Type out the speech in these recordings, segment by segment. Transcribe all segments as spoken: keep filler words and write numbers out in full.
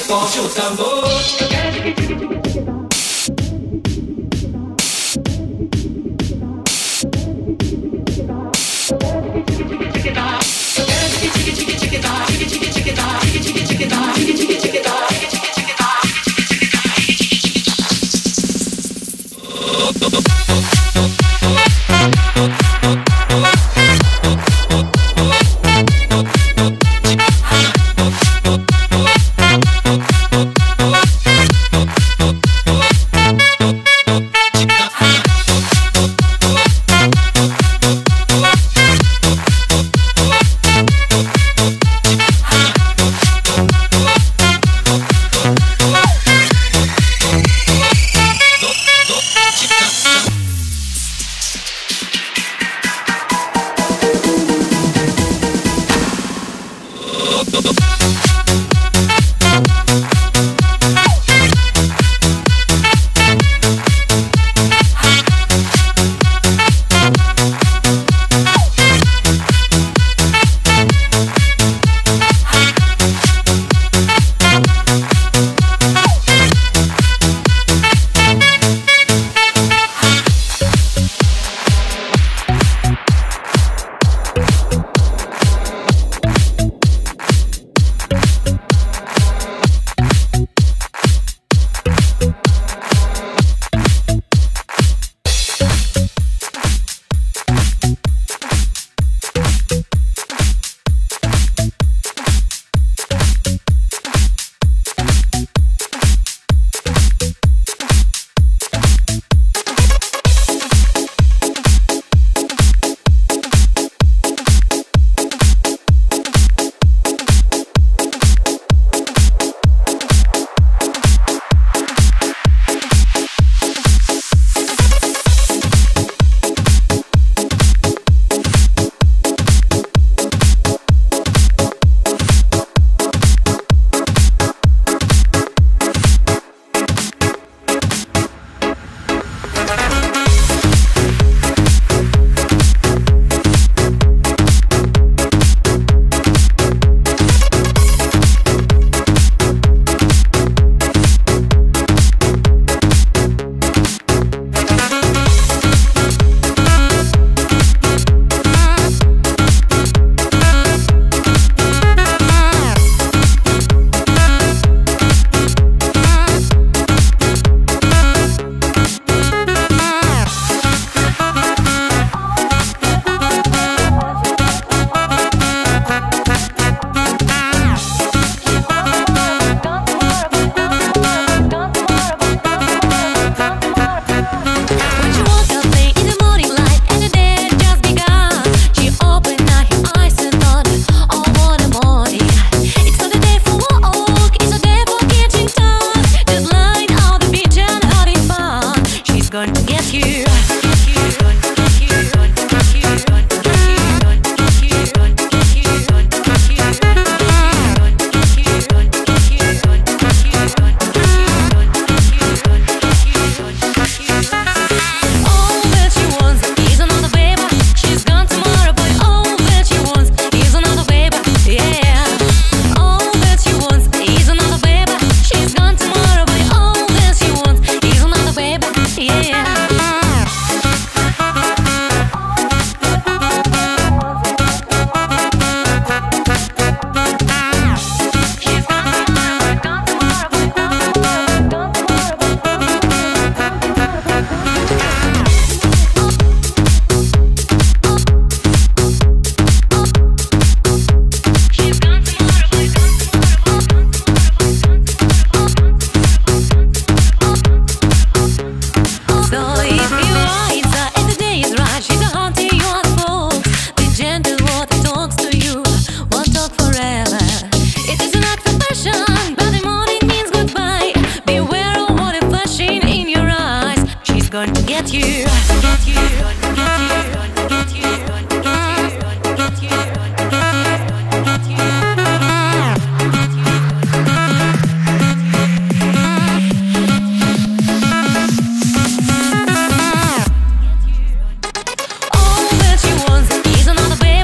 forte o tambor.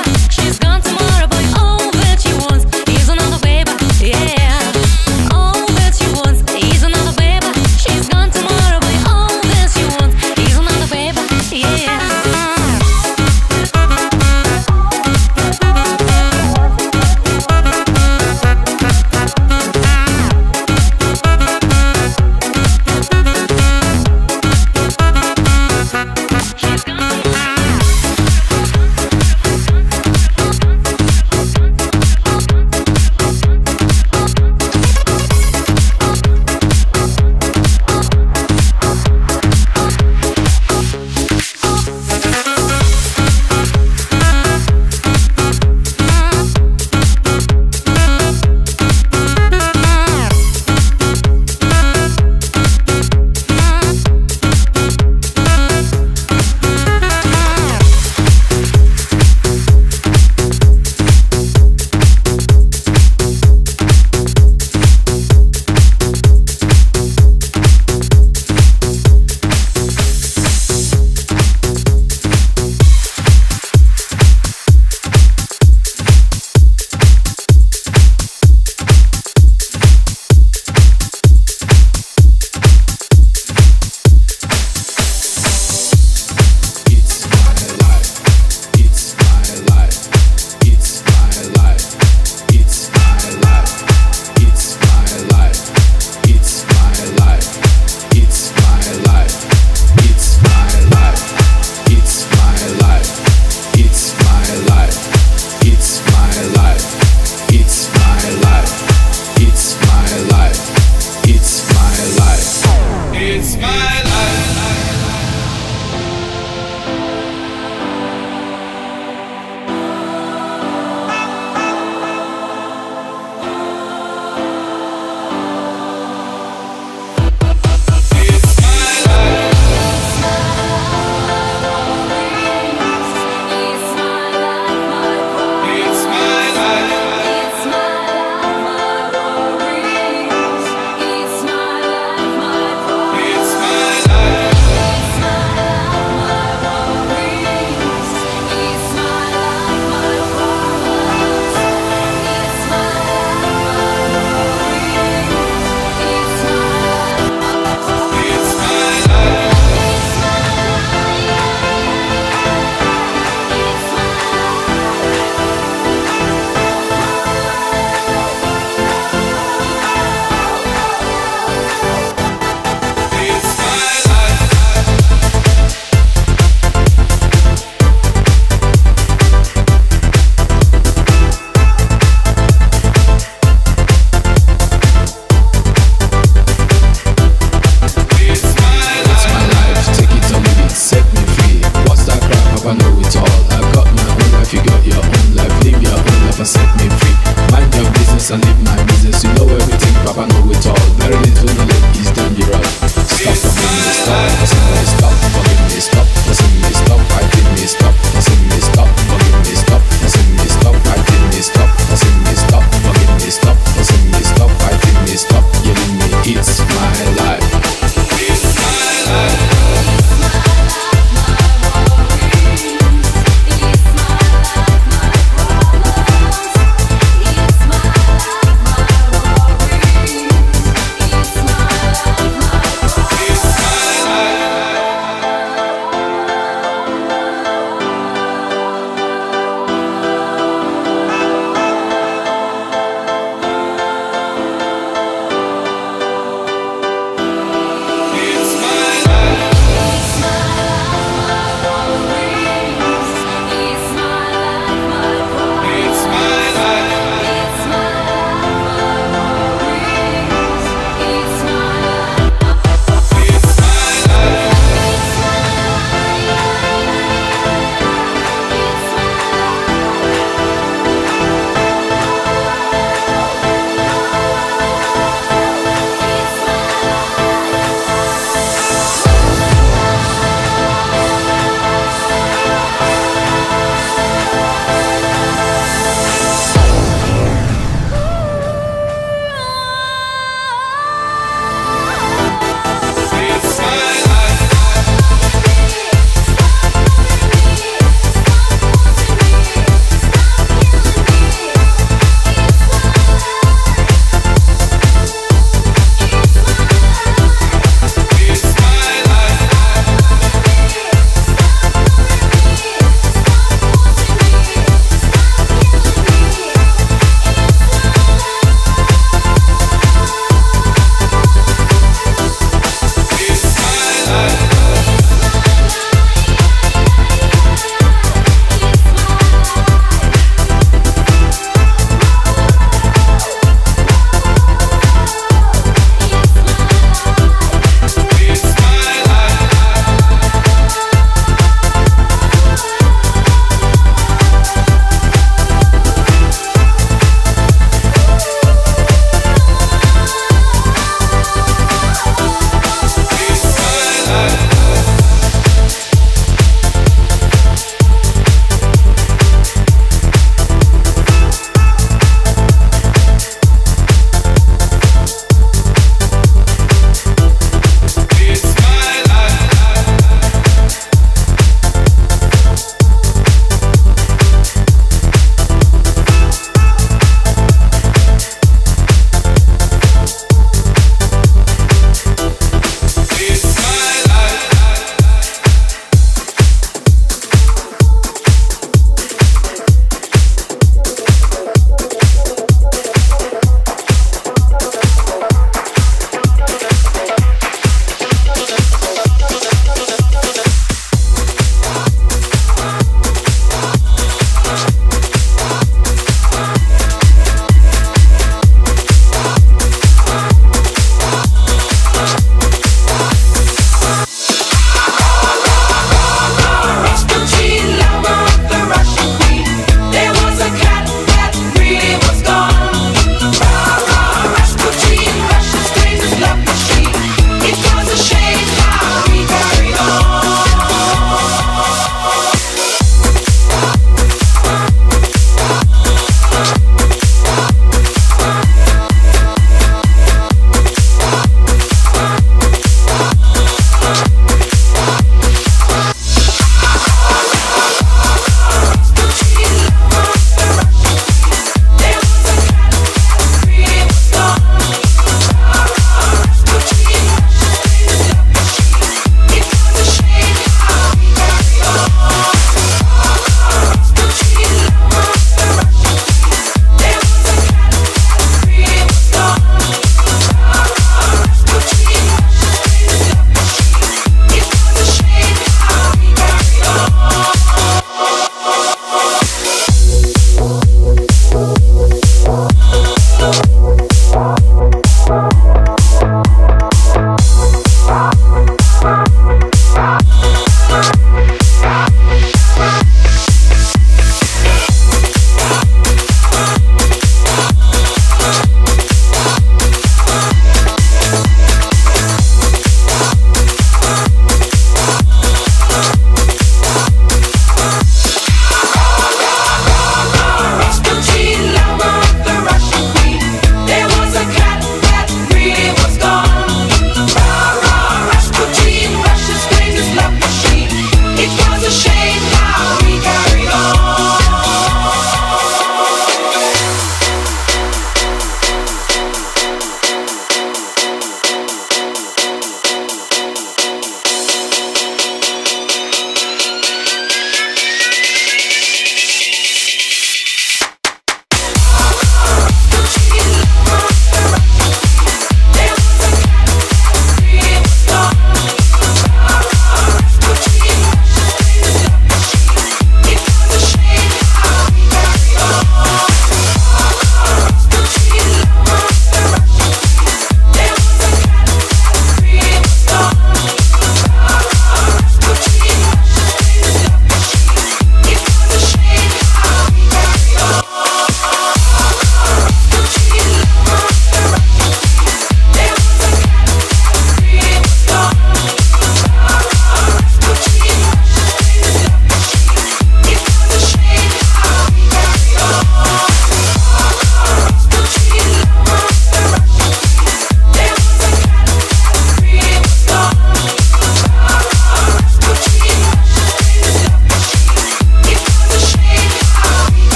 Oh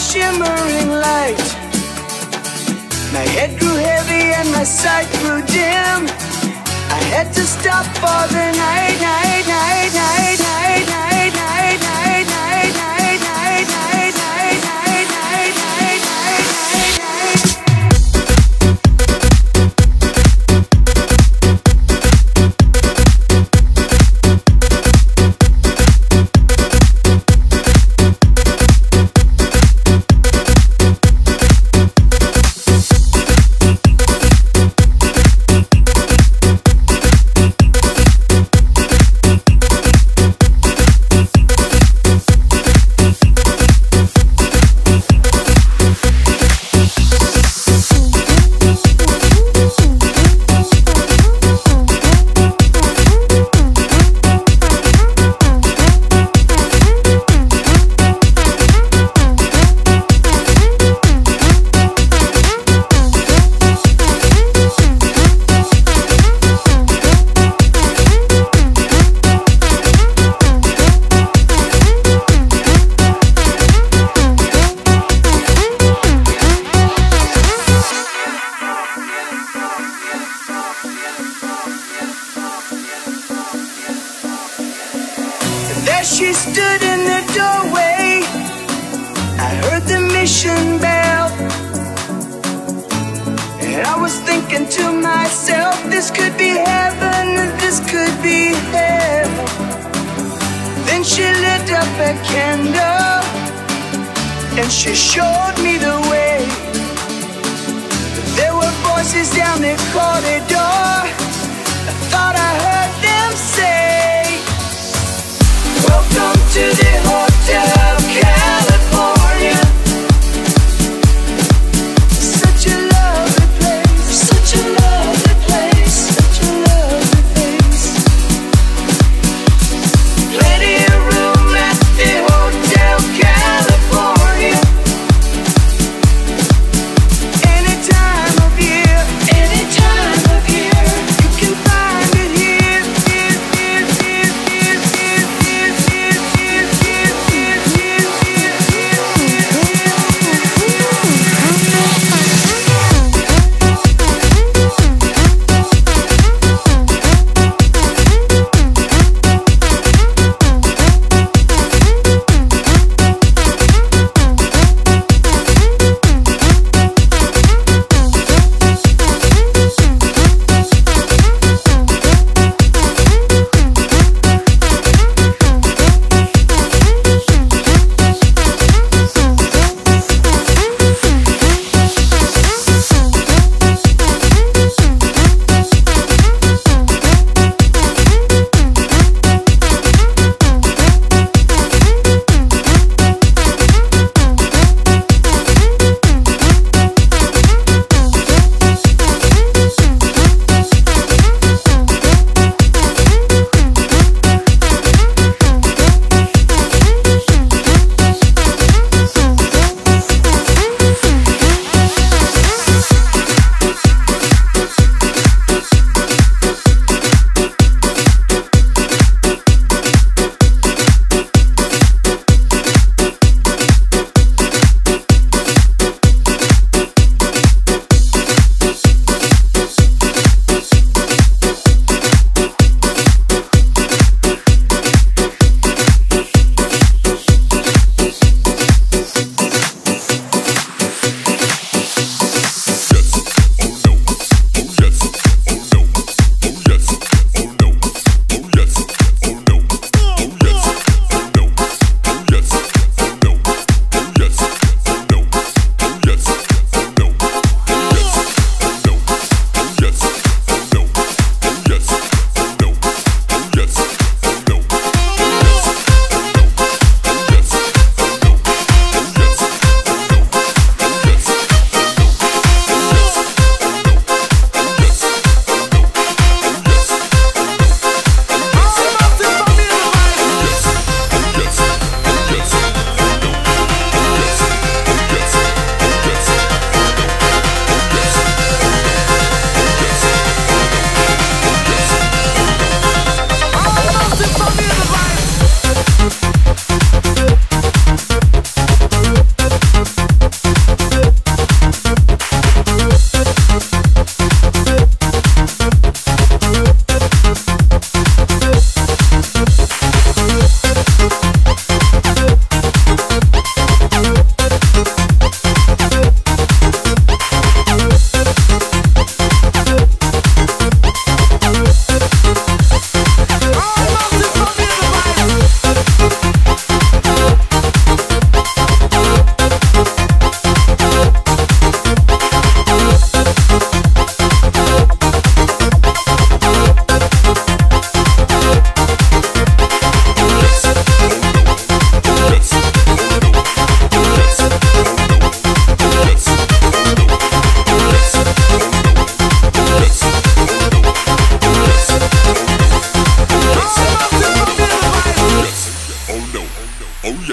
shimmering light. My head grew heavy and my sight grew dim. I had to stop for the night, night, night, night, night, night, night, night, night, night, night, night, night, night, night, night, night, night. There she stood in the doorway. I heard the mission bell, and I was thinking to myself, this could be heaven, this could be hell. Then she lit up a candle, and she showed me the way. There were voices down the corridor. I thought I heard them say, welcome to the Hotel California. Such a lovely place, such a lovely place, such a lovely place. Plenty of room at the Hotel California. Any time of year, any time of year, you can find it here, here, here, here.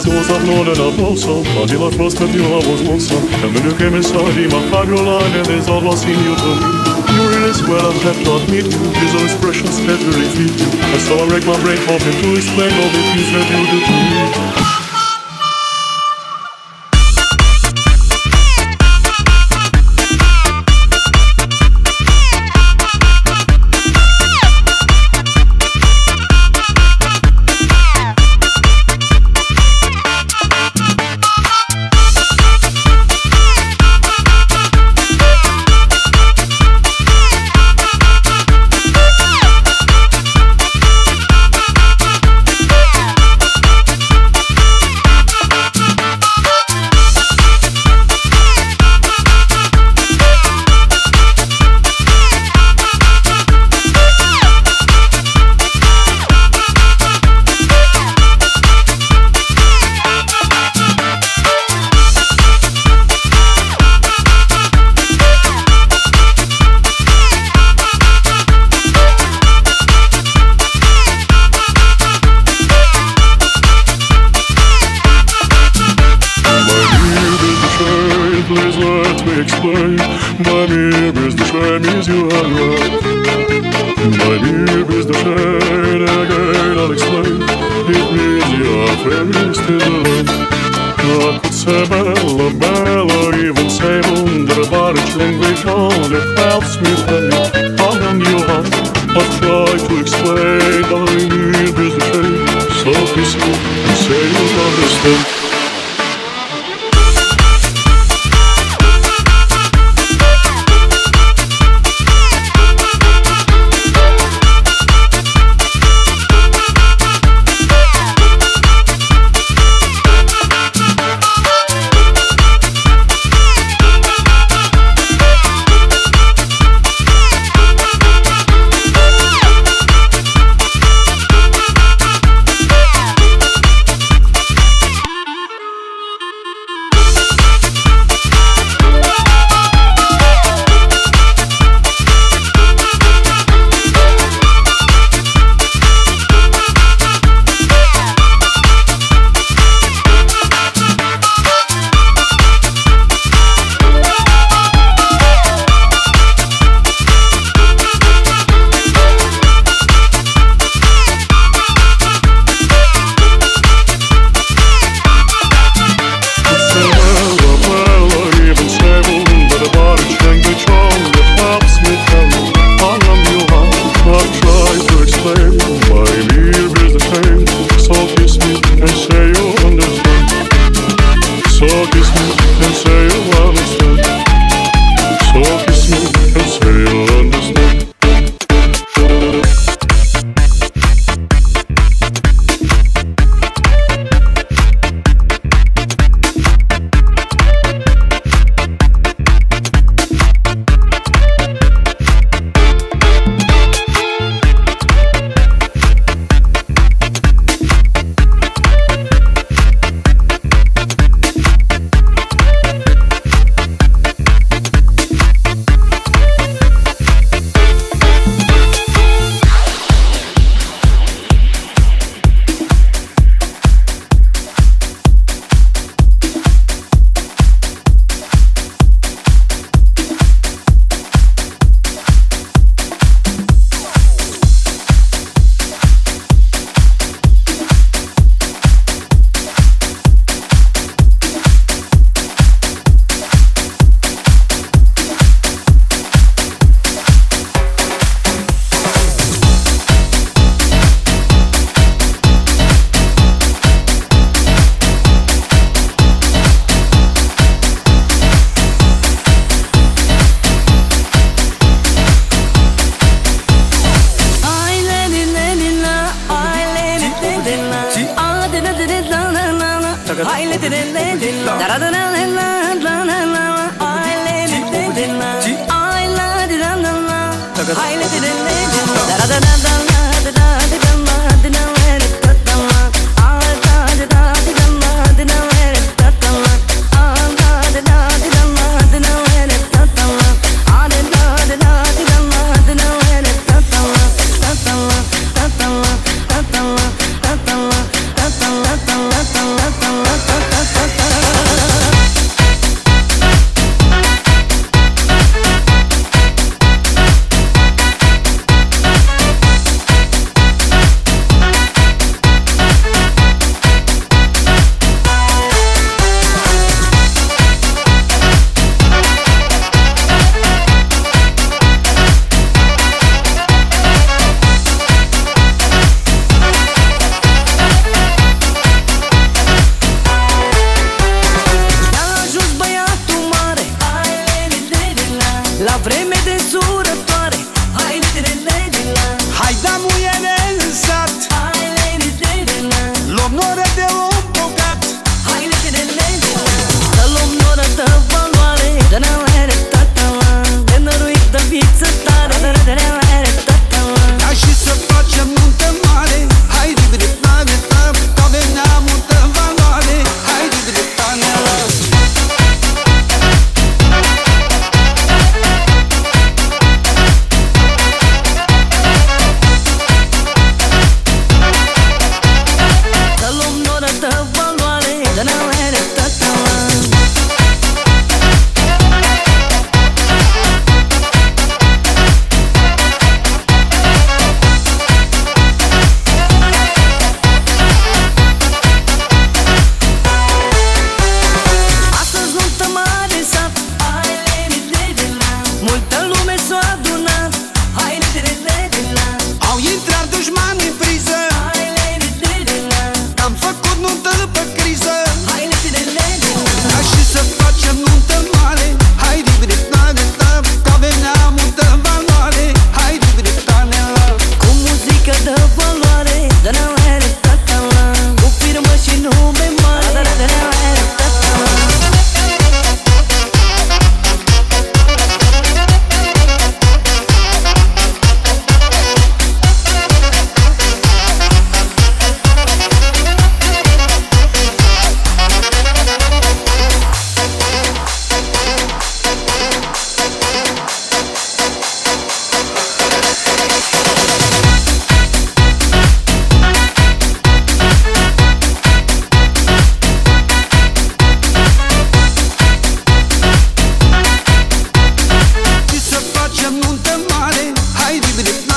It's all something that I felt so until I first met you I was lonesome. And when you came inside me, my heart your line and there's all what's in you to me. You really swear I have to admit you. These are expressions that really fit you. And so I wreck my brain hoping to explain all the things that you do to me. Explain, my mirror is the shame is you are right. My mirror is the shame, again I'll explain. It means you are very still alone. I could say bella, bella, even say wunderbar language on it helps me tell you how long you are. I've tried to explain, my mirror is the shame. So peaceful, you say you understand. We'll be right back.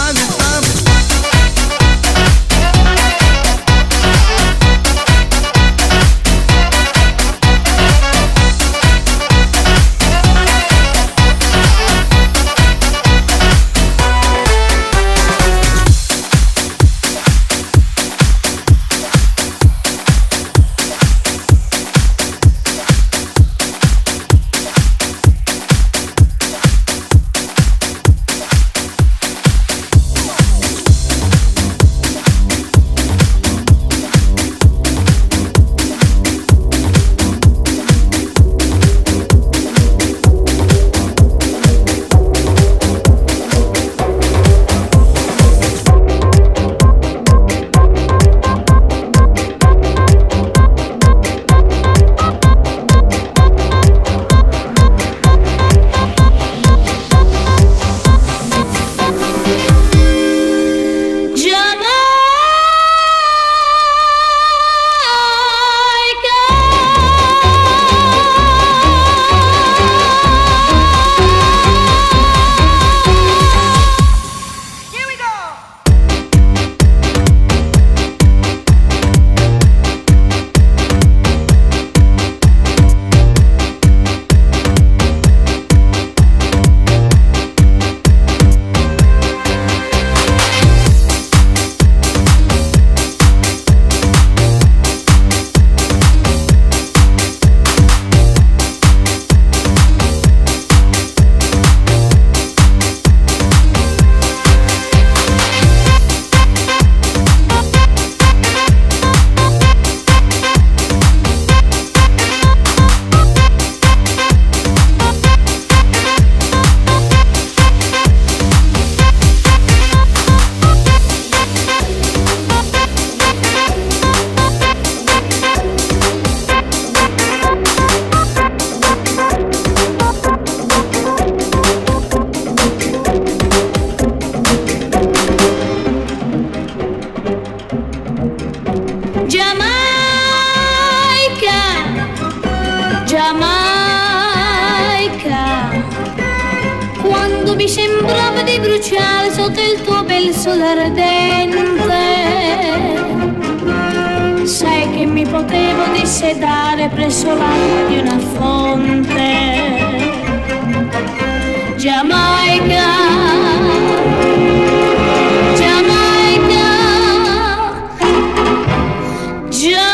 mi sembrava di bruciare sotto il tuo bel sole ardente. Sai che mi potevo dissetare presso l'acqua di una fonte. Giamaica, Giamaica, Giamaica.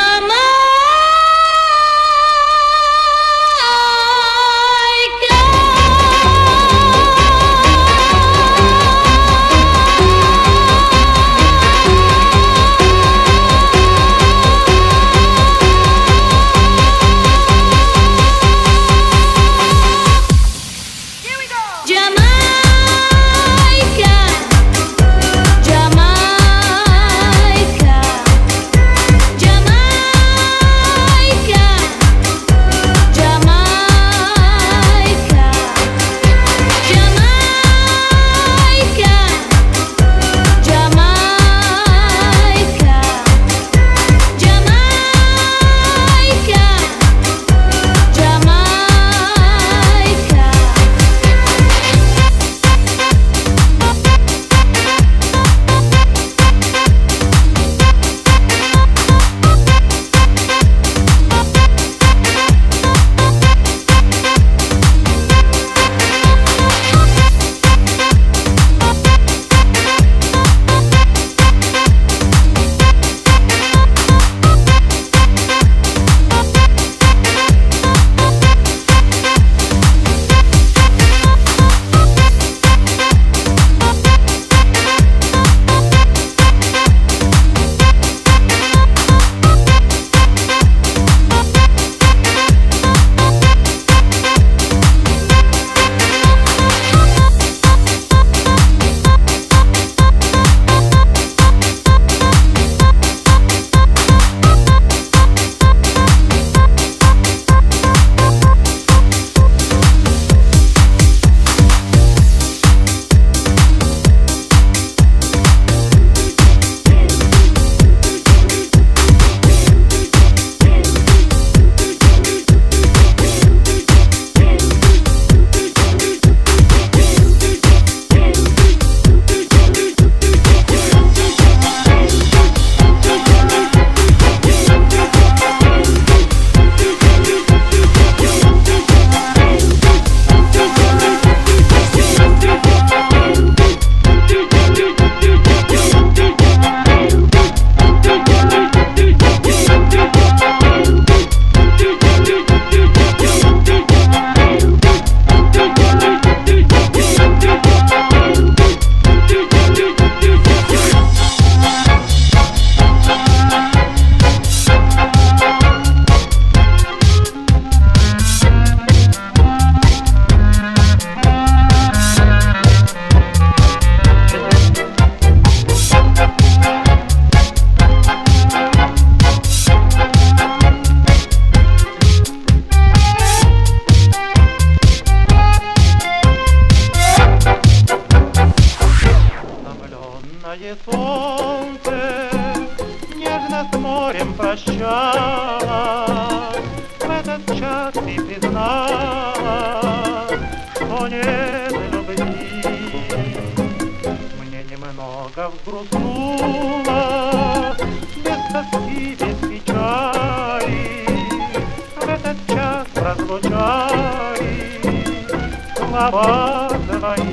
Ясное солнце нежно с морем прощалось. В этот час ты признала, что нет любви. Мне немного взгрустнуло, без тоски, без печали. В этот час прозвучали слова твои.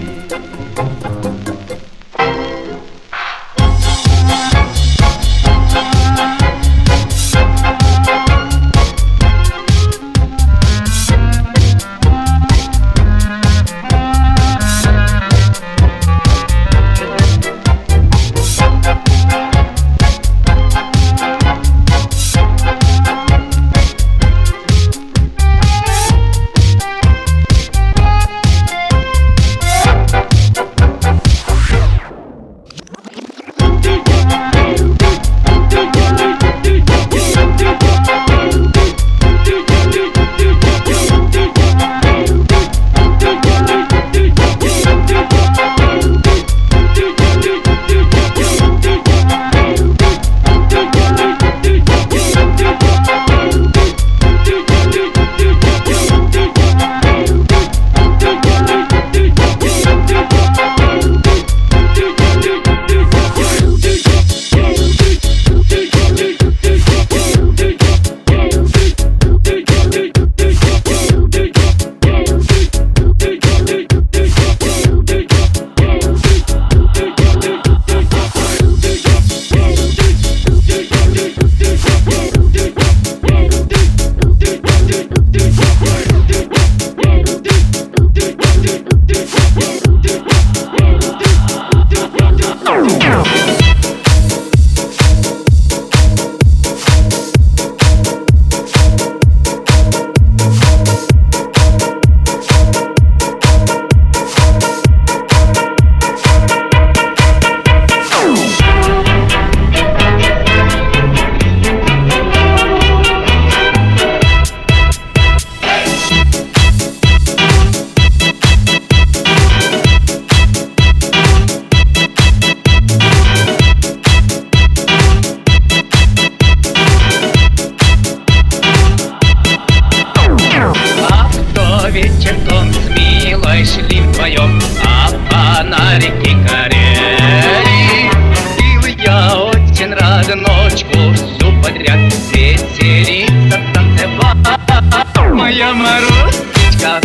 Моя Марусечка,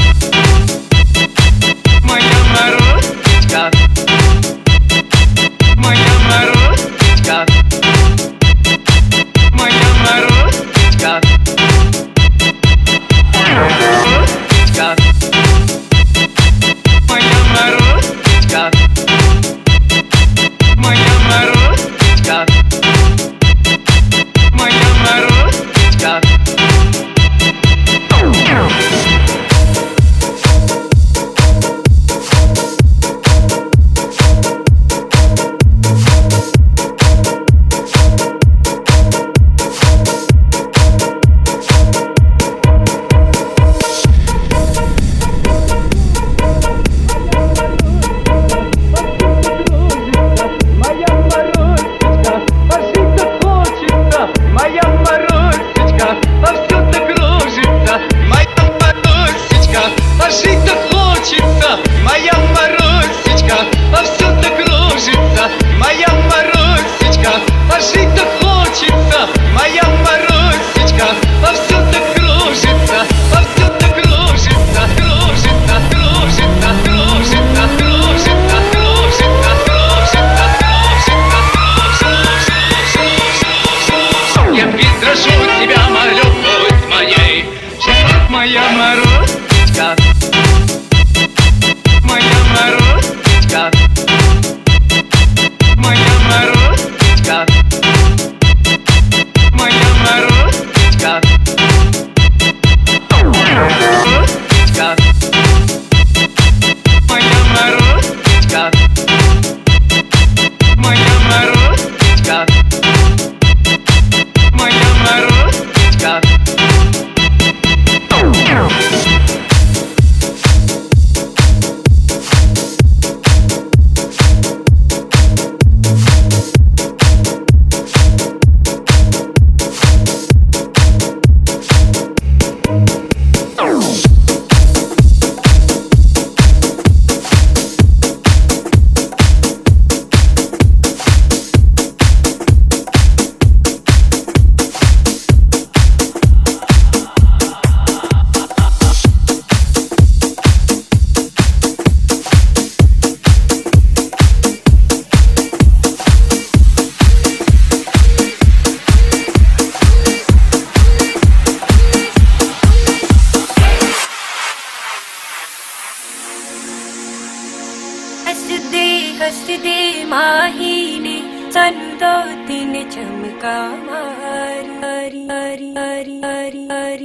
моя Марусечка, моя Марусечка, моя Марусечка, Марусечка, моя Марусечка, моя Марусечка, दो तीन चमका मारी Hari Hari Hari Hari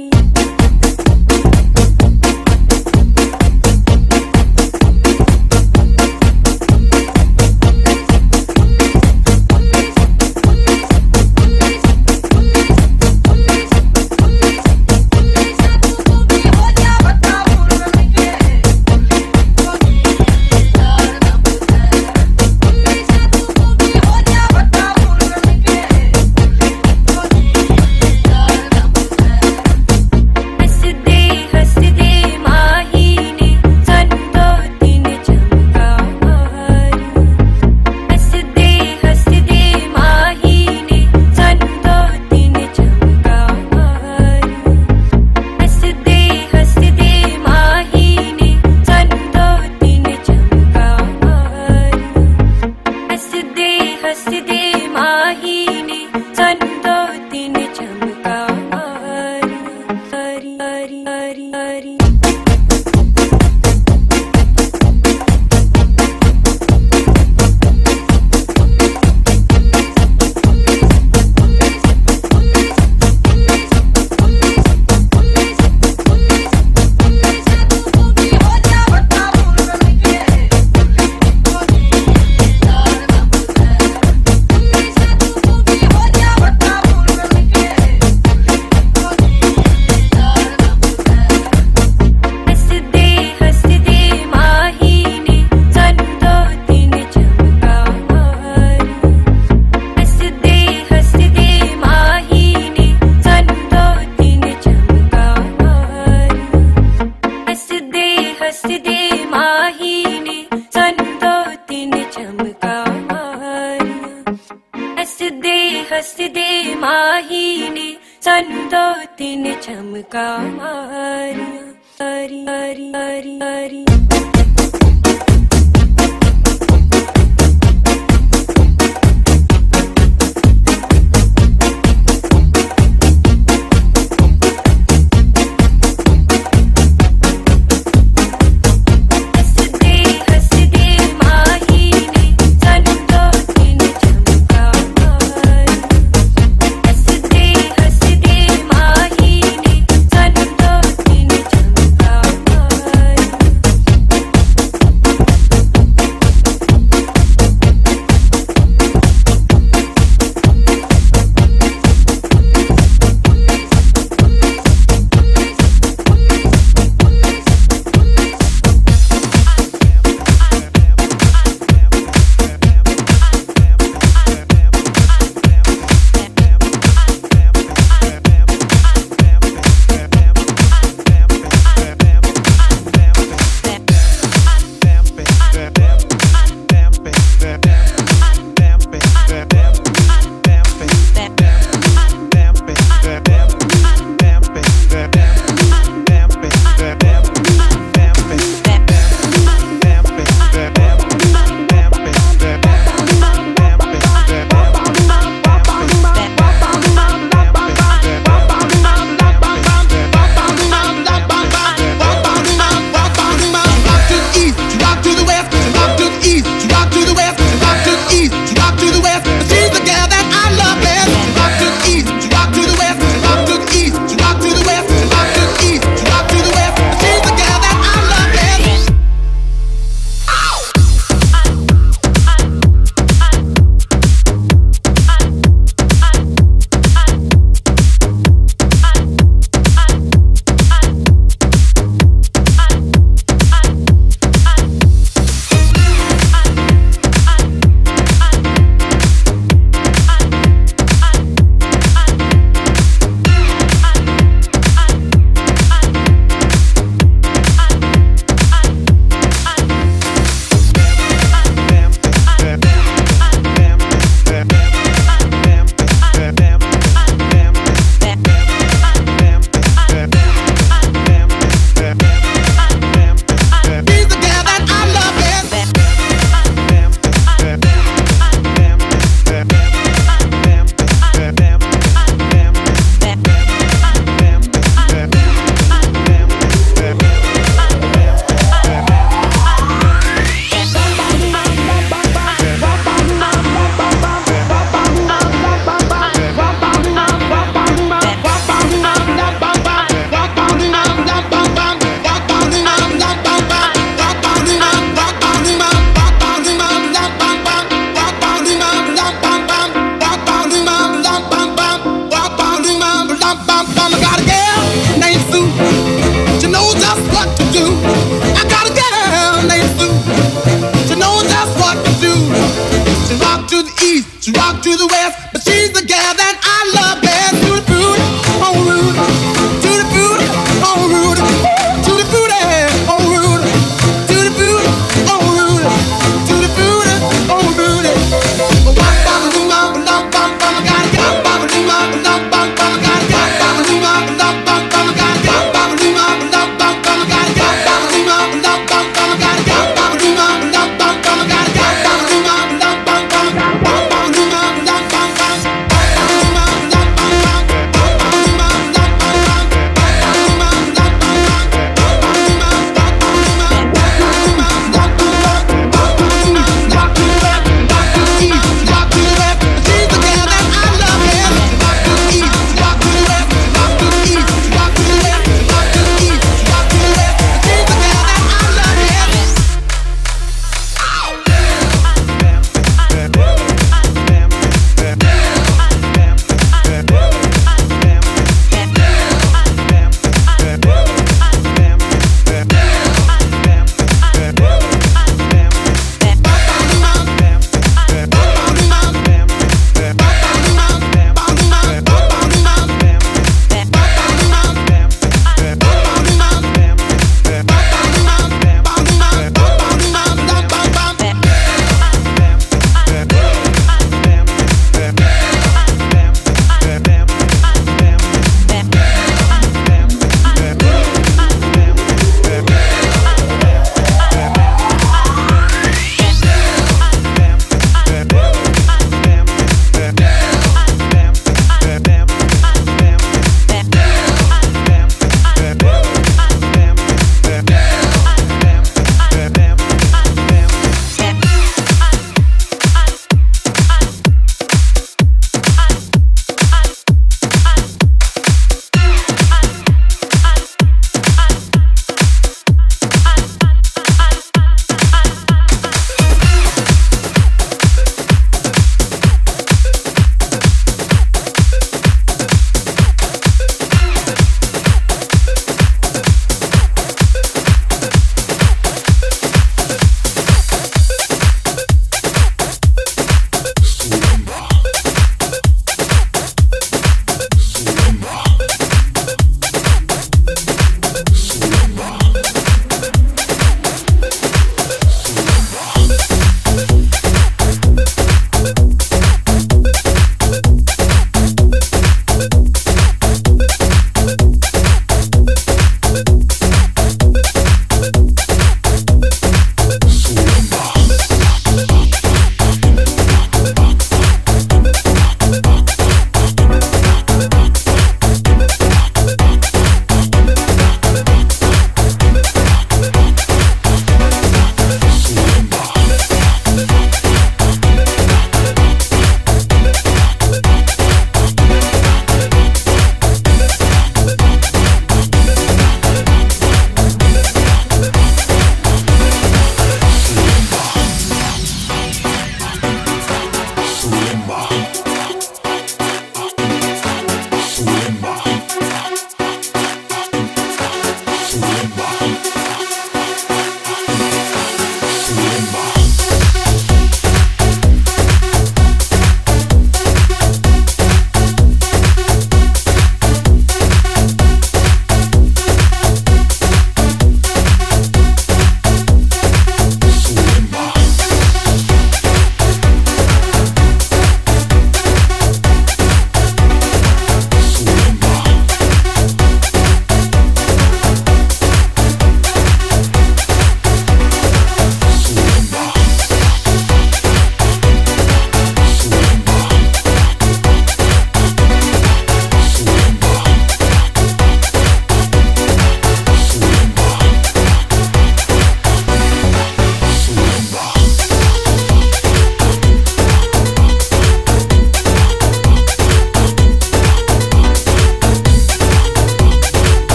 east, she rock to the west, but she's the gal that I love best. To the booty, on Rudy, to the booty, on Rudy, to the booty, on Rudy, to the booty, on Rudy, to the booty, on Rudy. Bum bum bum bum bum bum, gotta go. Bum bum bum bum bum, gotta go. Bum bum bum bum bum, gotta go. Bum bum bum bum bum, gotta go. Bum bum bum bum bum, gotta go. Bum bum bum bum bum, gotta go. Bum bum bum bum bum, bum bum bum bum bum.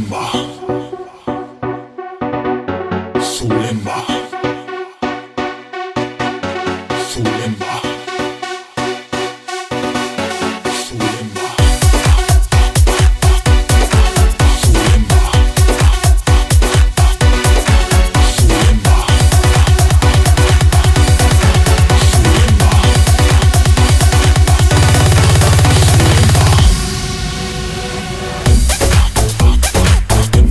Sulimba. Sulimba. Sulimba. Sulimba. Sulimba. Sulimba. Sulimba.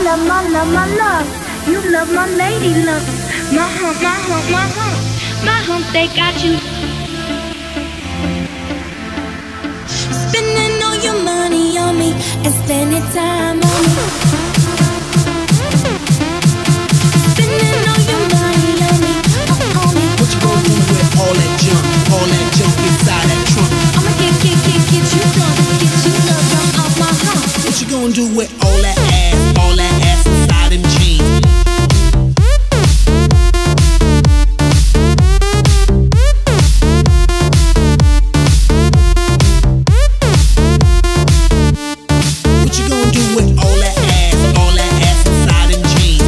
love, my love, my love. You love my lady love. My hump, my hump, my hump. My hump, they got you. Spending all your money on me and spending time on me. Spending all your money on me, uh, on me. What you gonna do with all that junk, all that junk inside that trunk? I'ma get, get, get, get you drunk, get you love drunk off my hump. What you gonna do with all that ass, all that ass inside them jeans? What you gonna do with all that ass, all that ass inside them jeans?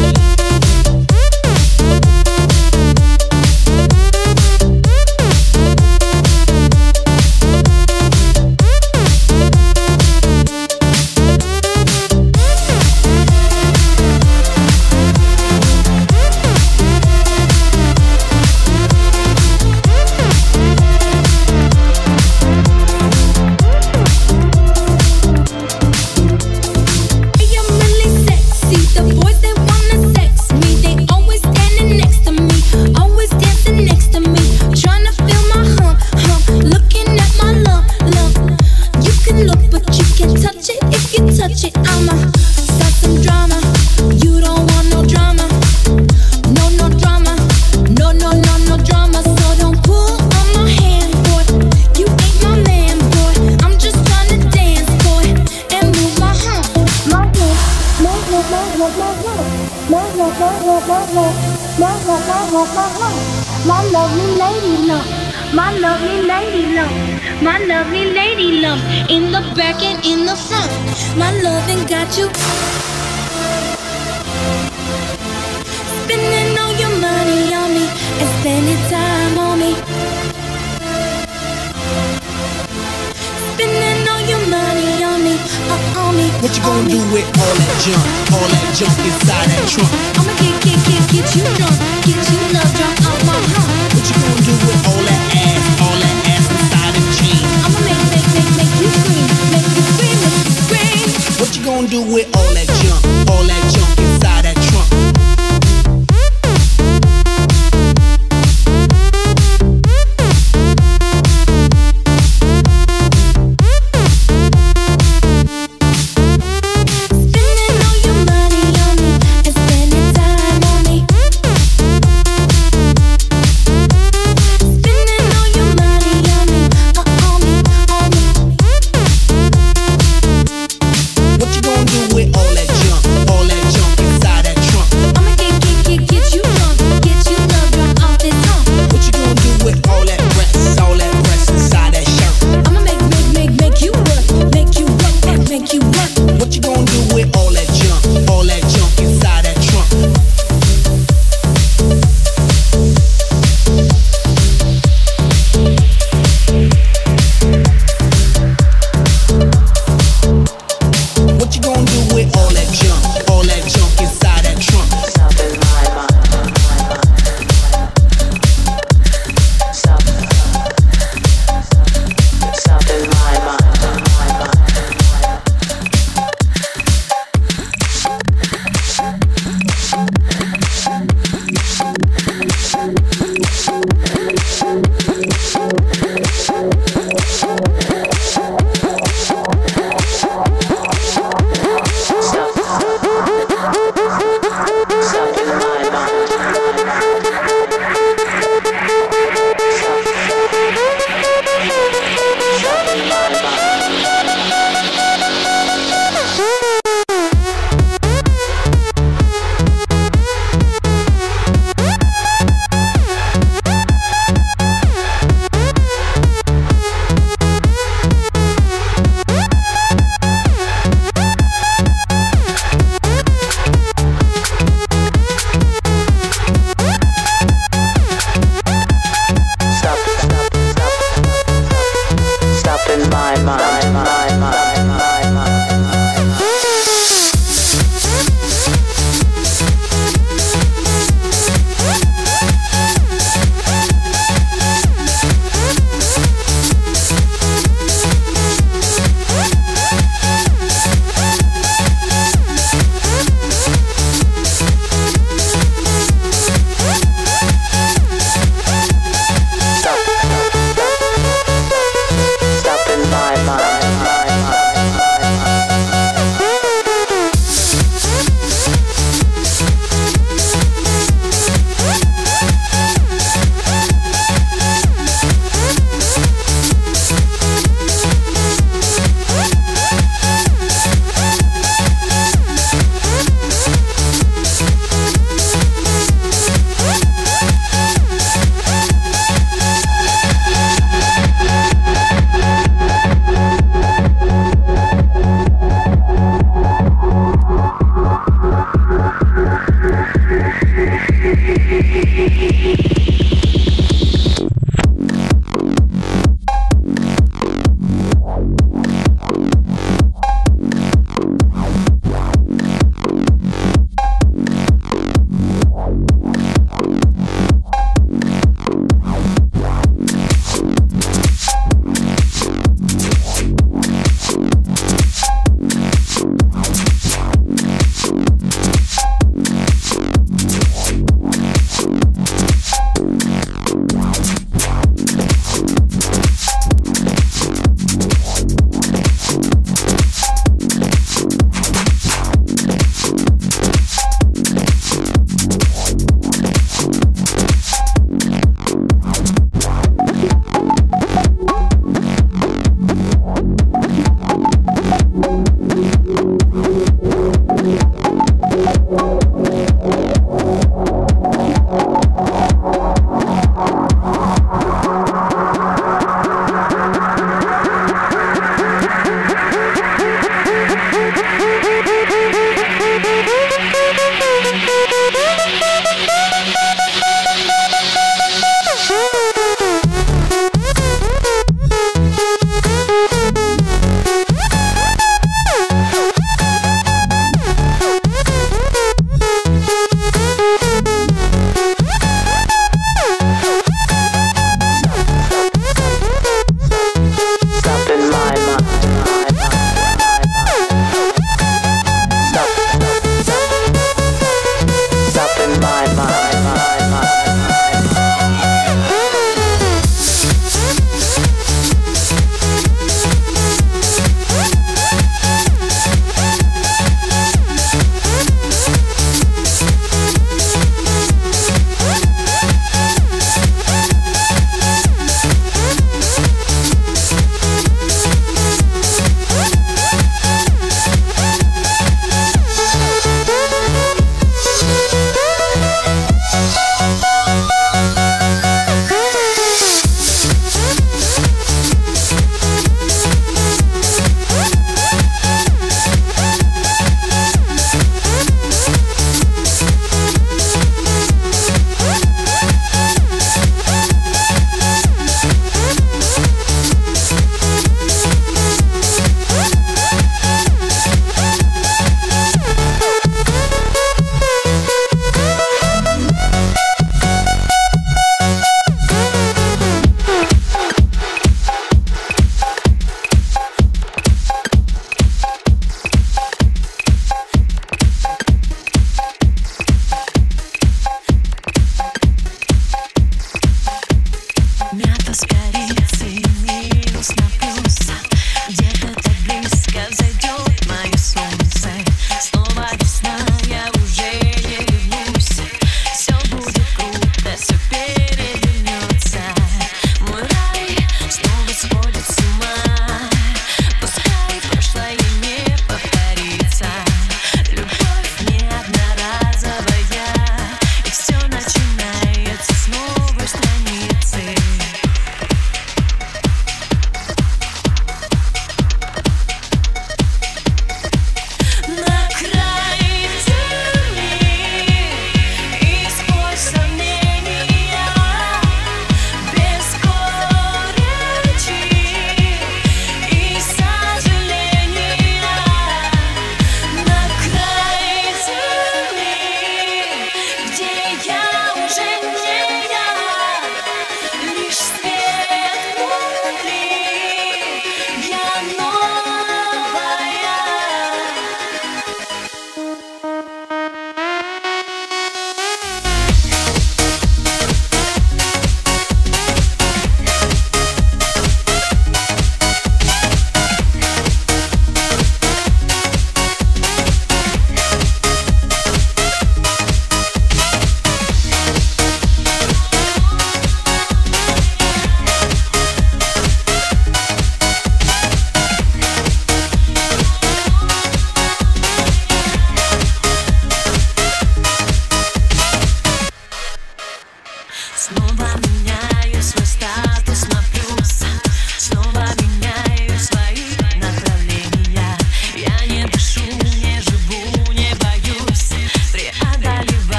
My lovely lady love, my lovely lady love, my lovely lady love. In the back and in the front, My loving got you. Spending all your money on me and spending time on me. Spending all your money on me, uh, on me. What you gonna do with all that junk, all that junk inside that trunk? I'ma get, get, get, get you drunk, get you love drunk off my hump. What you gonna do with all that ass, all that ass inside them jeans? I'ma make, make, make, make you scream, make you scream, make you scream. What you gonna do with all that junk, all that junk inside that trunk? Spending all your money on me and spending time on me. Spending all your money on me, uh, on me, on me. What you gonna do with all that junk, all that junk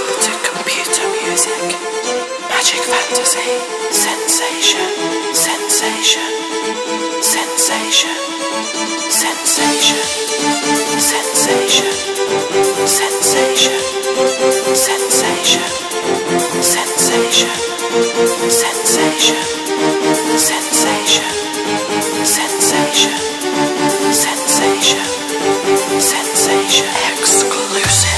to computer music. Magic fantasy, sensation, sensation, sensation, sensation, sensation, sensation, sensation, sensation, sensation, sensation, sensation, sensation, sensation, exclusive.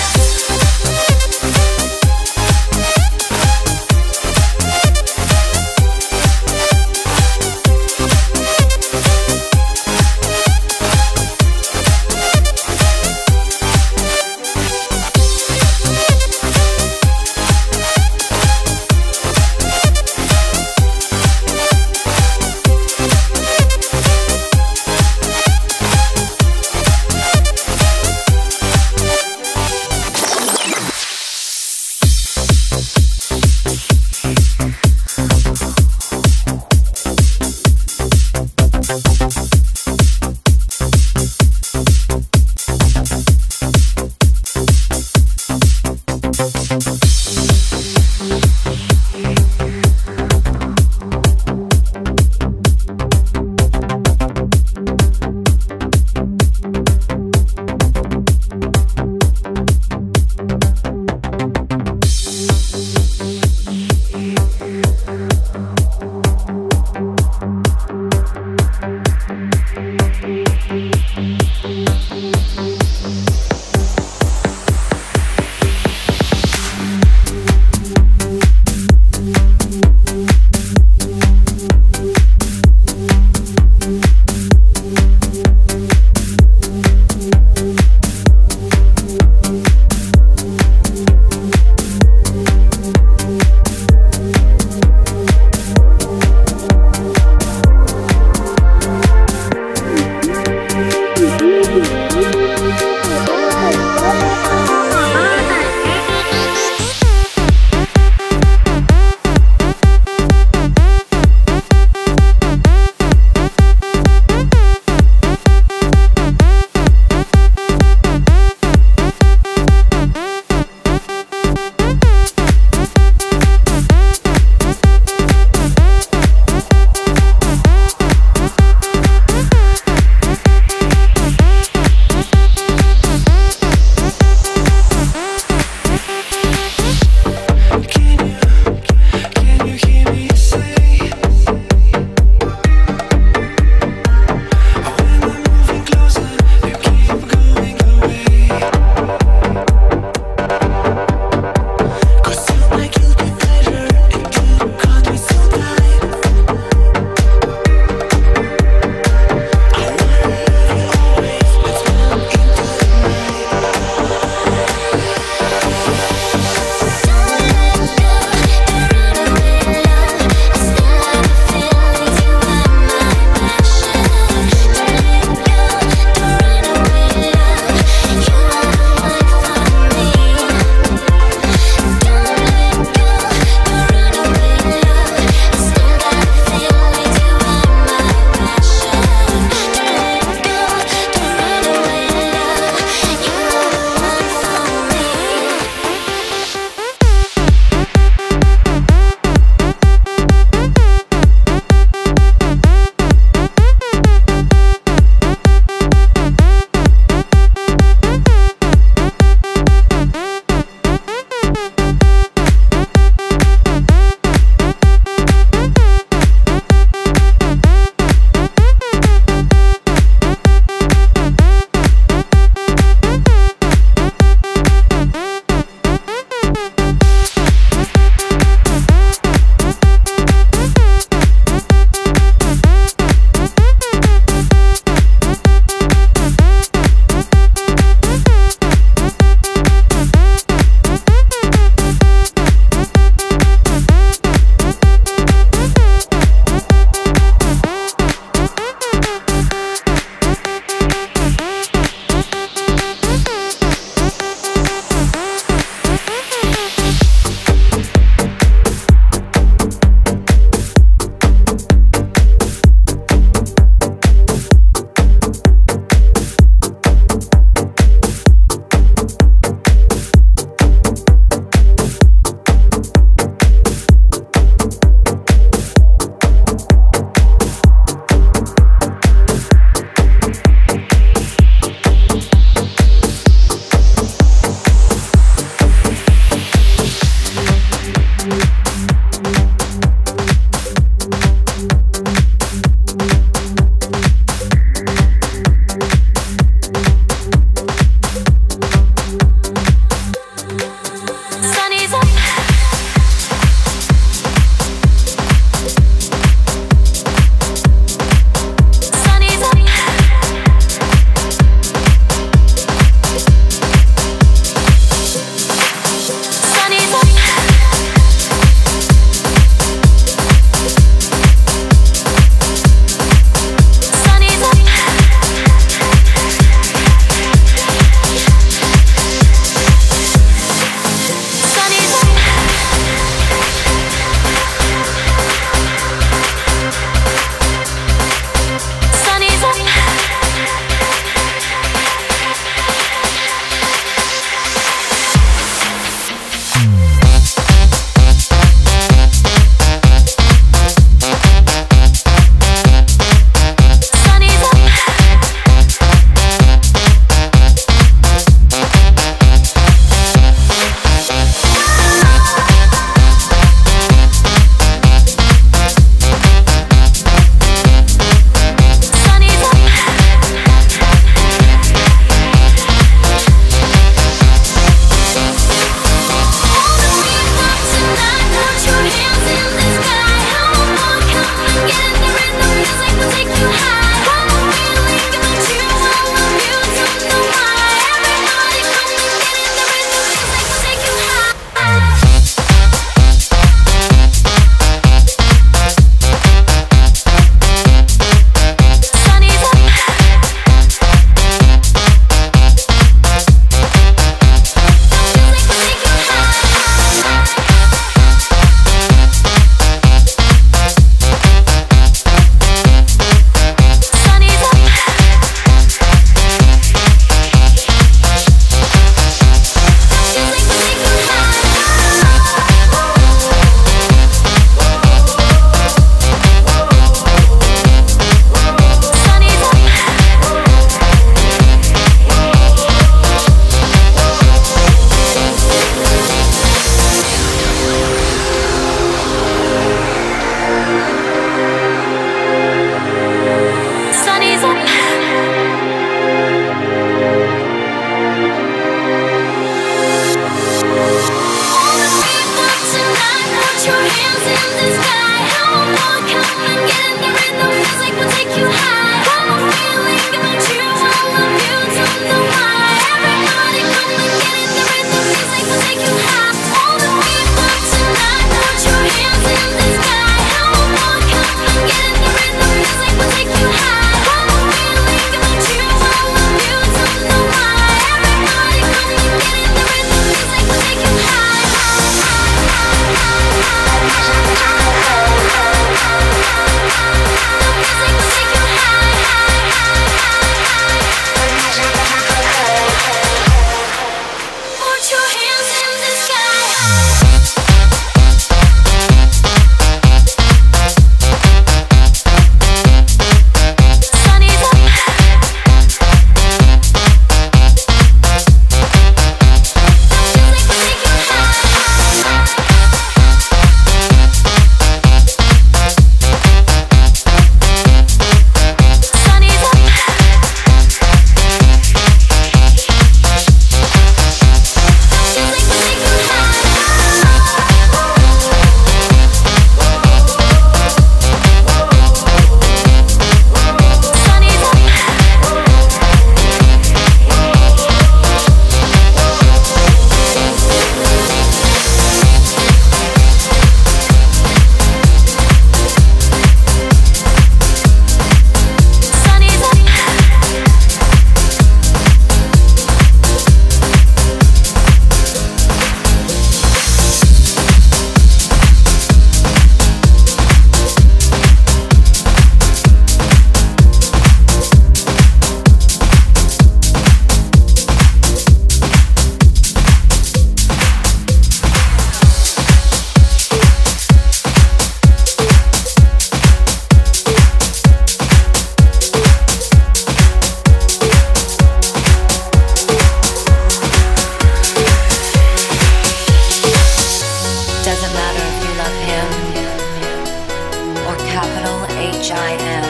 Doesn't matter if you love him or capital H I M.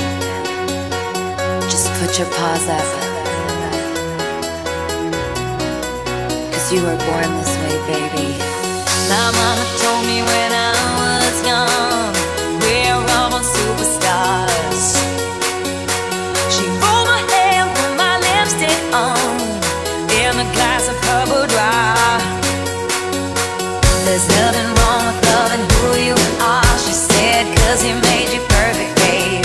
Just put your paws up, 'cause you were born this way, baby. My mama told me when I was young, we're almost superstars. She rolled my hair, put my lipstick on, in a glass of purple dry. There's nothing wrong with loving who you are, she said, 'cause he made you perfect, babe.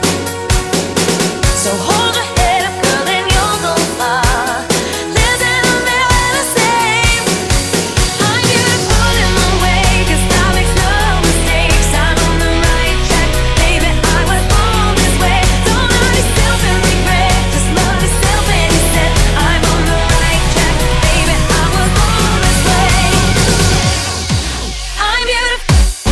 So hold your head up, girl, and you'll go far. Listen to me when I say I'm beautiful in my way, 'cause I make no mistakes. I'm on the right track, baby, I was born this way. Don't hurt yourself and regret, just love yourself and you said I'm on the right track, baby, I was born this way. I'm beautiful.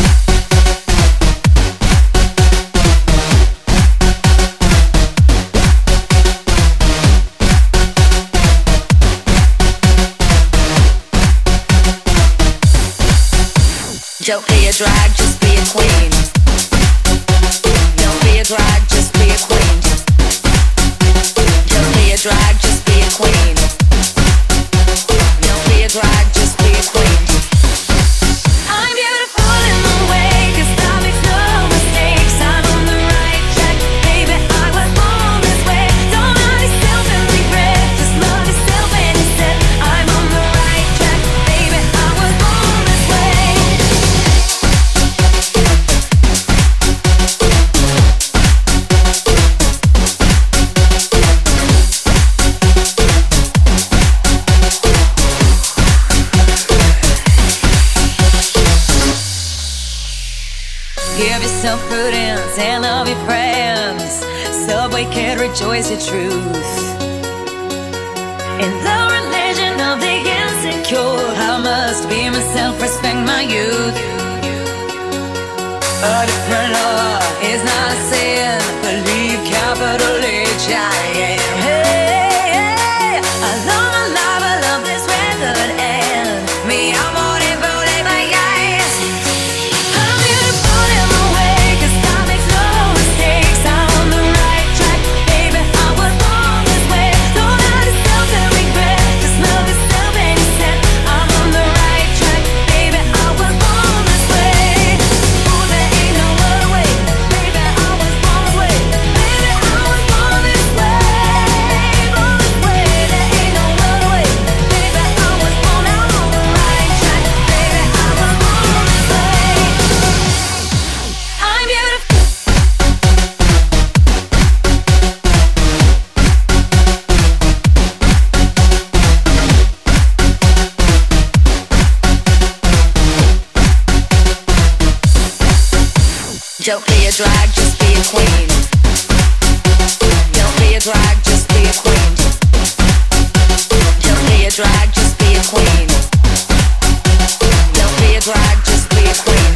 Don't be a drag, just be a queen. Don't be a drag, just be a queen. Don't be a drag, just be a queen. Don't be a drag, just be a queen. I'm beautiful in my way, 'cause I make no mistakes. I'm on the right track, baby, I was born this way. Don't hurt yourself and regret, just love yourself and you said I'm on the right track, baby, I was born this way. Give yourself prudence and love your friends. Subway can rejoice the truth. In the religion of the insecure, I must be myself, respect my youth. A different law is not a sin. Believe capital H I M. Hey, hey, I love my life, I love this record and me, I'm on it, voting my yes. I'm beautiful in my way, 'cause I make no mistakes. I'm on the right track, baby, I was born this way. Don't hurt yourself and regret, just love yourself and you said I'm on the right track, baby, I was born this way. Oh, there ain't no other way, baby, I was born this way. Baby, I was born this way, born this way. There ain't no other way, baby, I was born, I'm on the right track, baby, I was born this way. I'm beautiful. Don't be a drag, just be a queen. Don't be a drag, just be a queen. Don't be a drag, just be a queen. Don't be a drag, just be a queen.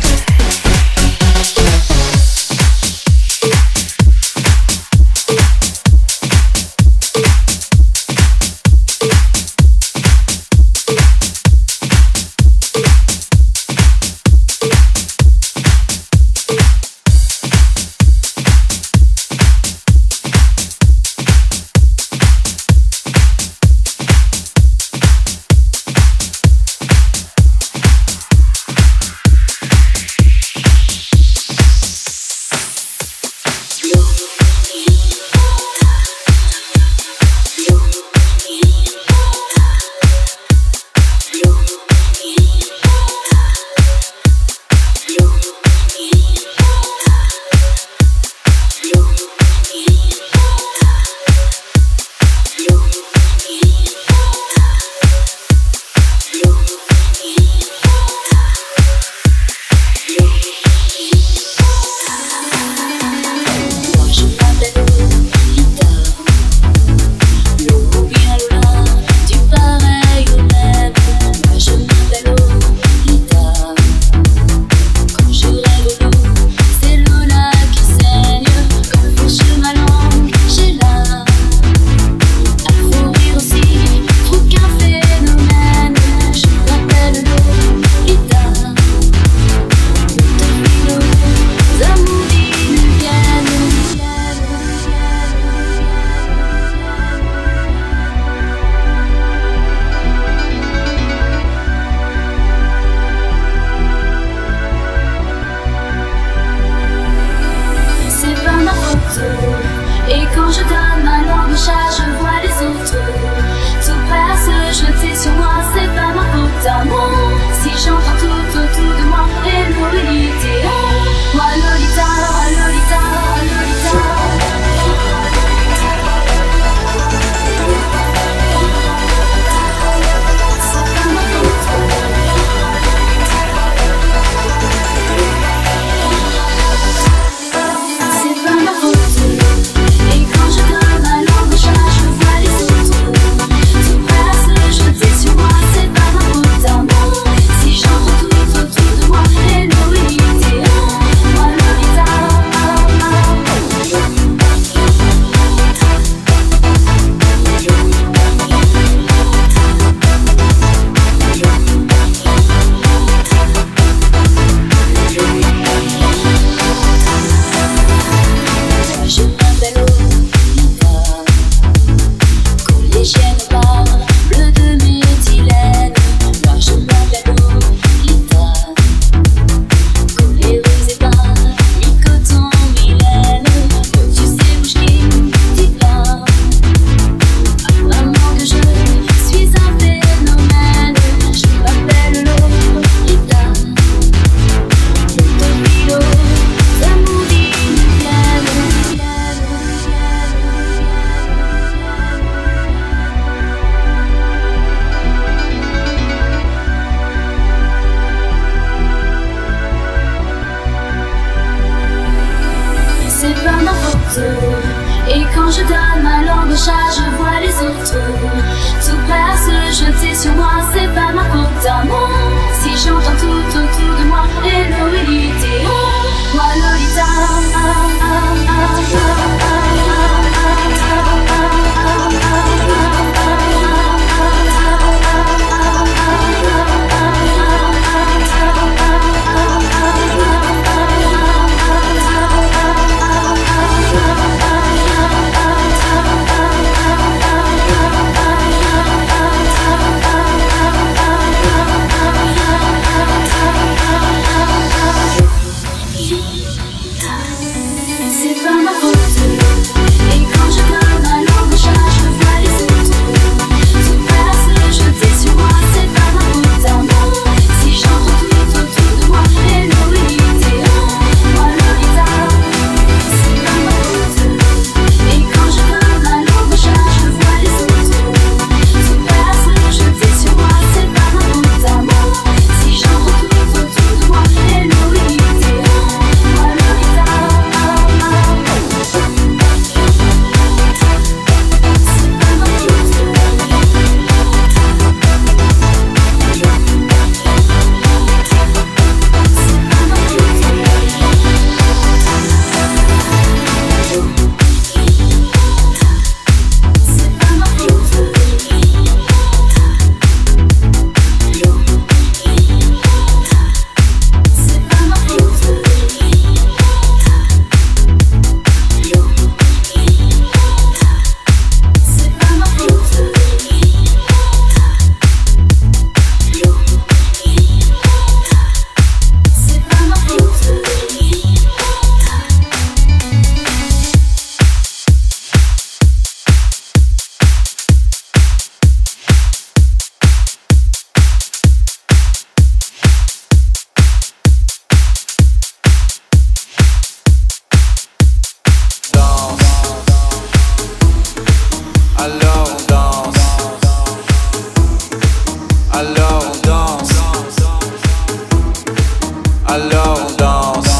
alors on danse,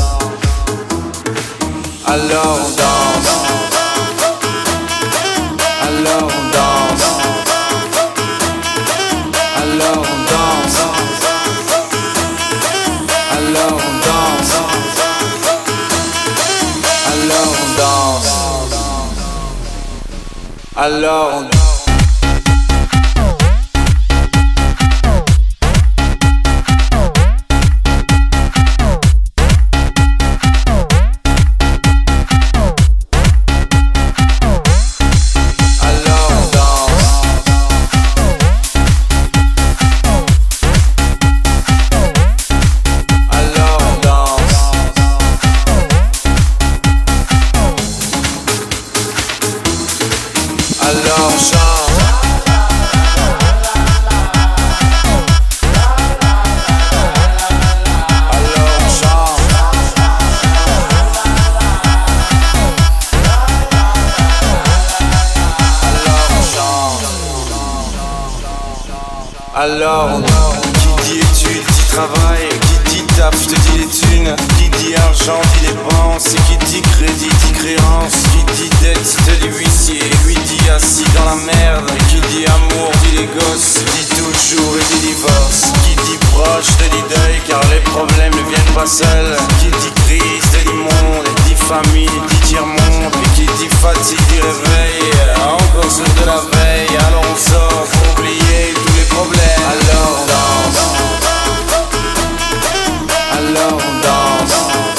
alors on danse, alors on danse, alors on danse, alors on danse, alors on danse, alors on danse. Alors on chante, alors on chante, alors on chante, alors on qui dit études, dit travail, qui dit taf, je te dis les thunes, qui dit argent, dit dépenses, et qui dit crédit, dit créance, qui dit dette, te dit huissier, lui dit assis dans la merde, et qui dit amour, dit les gosses, dit toujours et dit divorce, qui dit proche, te dit deuil, car les problèmes ne viennent pas seuls, qui dit crise, te dit monde, et dit famille, dit tiers-monde, et qui dit fatigue, dit réveil, encore ceux de la veille, alors on sort pour oublier tous les problèmes, alors on danse, alors on danse,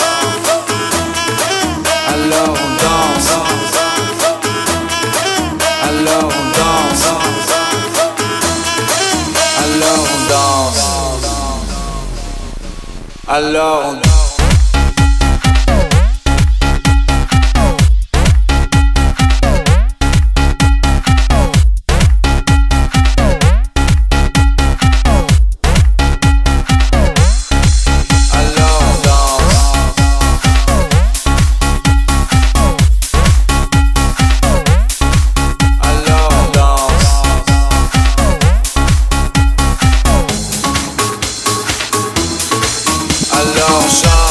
alors on danse, alors on danse, alors on danse, alors on danse. Alors on chante.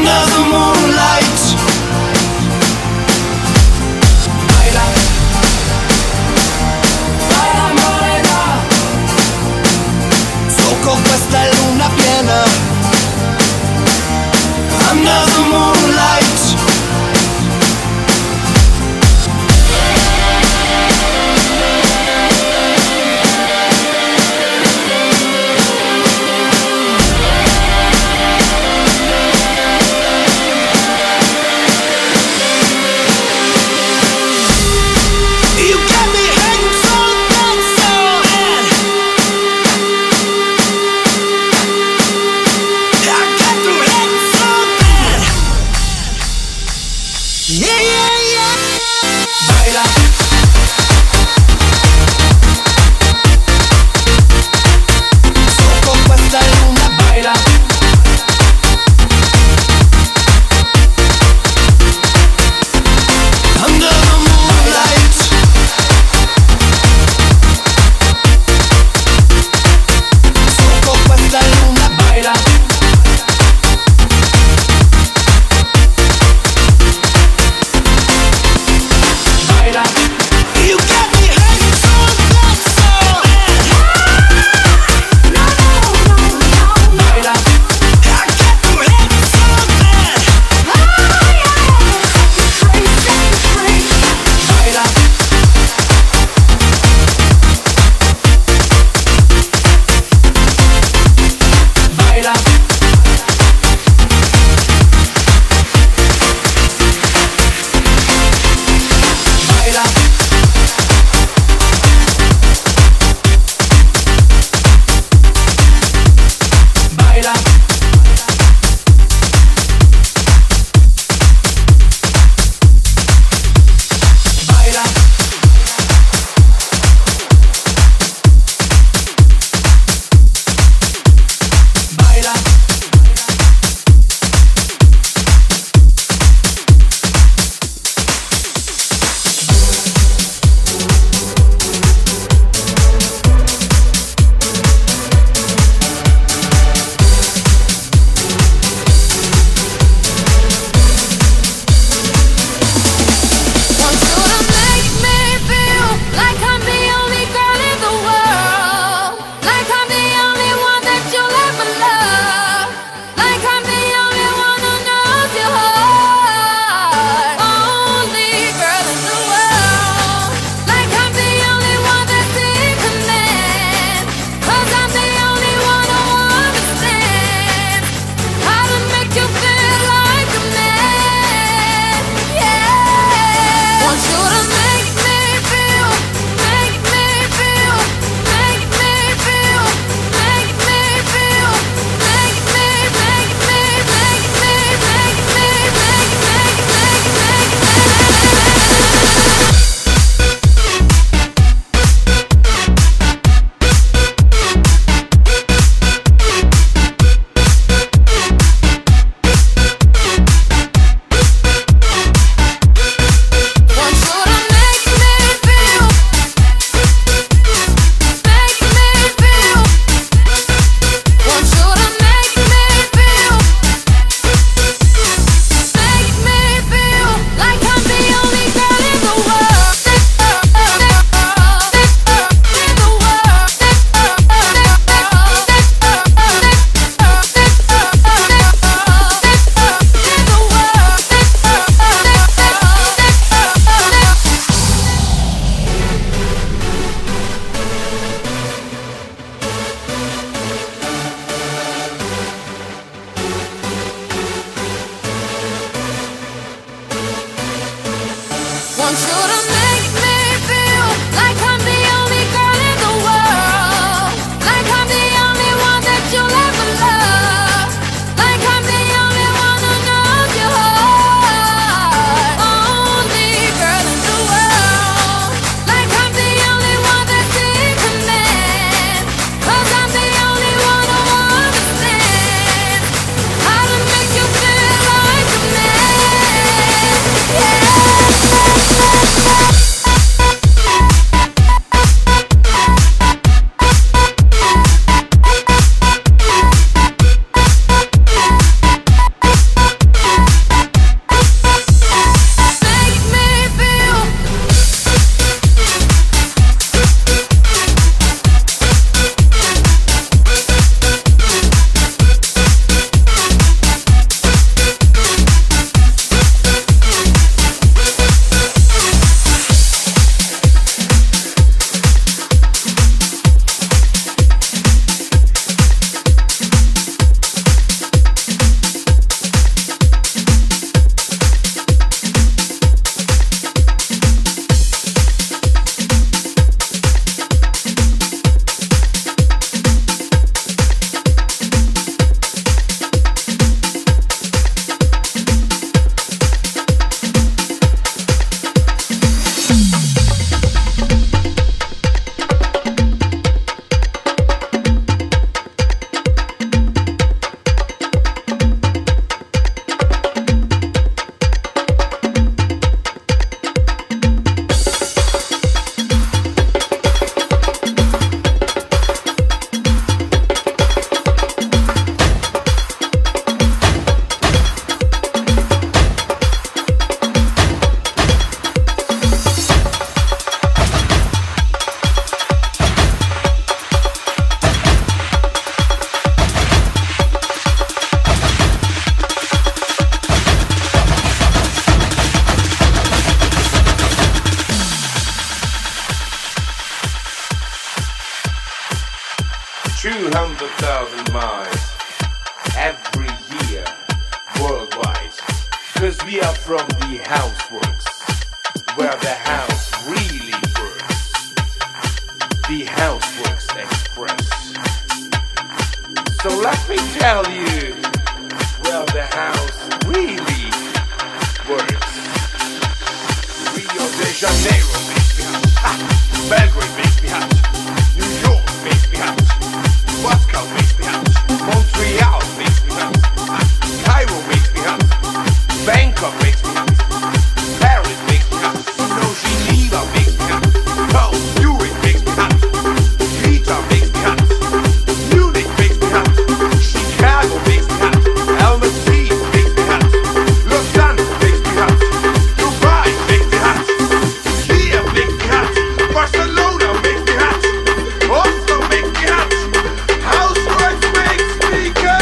under the moonlight. Baila, baila morena, sotto questa luna piena. Under the moonlight. We are from the Houseworks, where the house really works. The Houseworks Express. So let me tell you, where the house really works. Rio de Janeiro makes me hot. Ha! Belgrade makes me hot. New York makes me hot. Moscow makes me hot. Montreal makes me hot. Cairo makes me hot. Bangkok makes me hot. Paris makes me hot. No, Geneva makes me hot. Oh, Zurich makes me hot. Peter makes me hot. Munich makes me hot. Chicago makes me hot. Almaty makes me hot. Lausanne makes me hot. Dubai makes me hot. Kiev makes me hot. Barcelona makes me hot. Oslo makes me hot. Houseworks makes me go.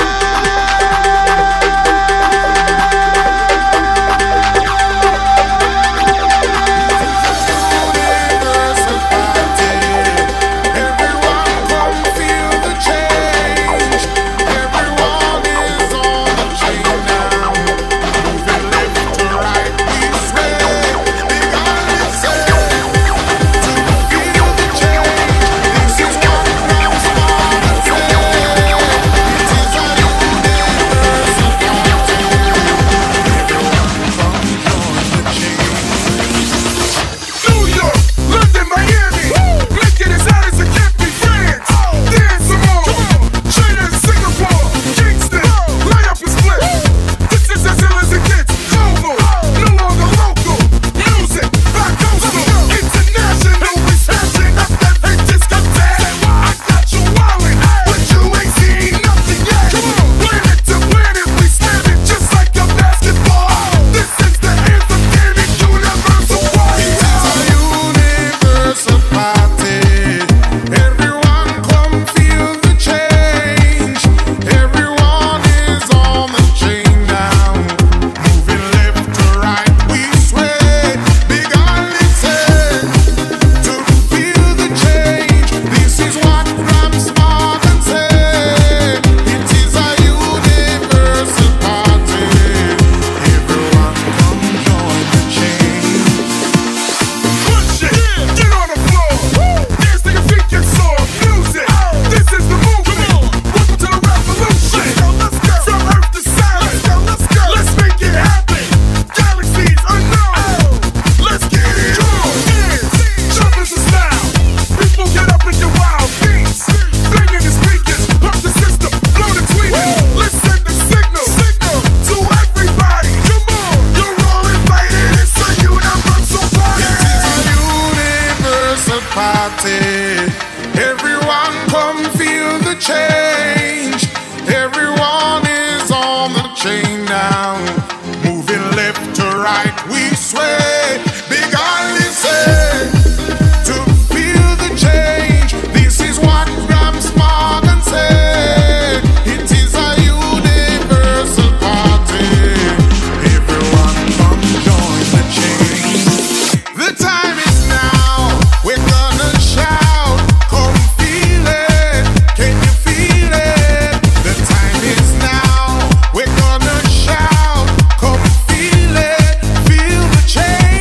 Change.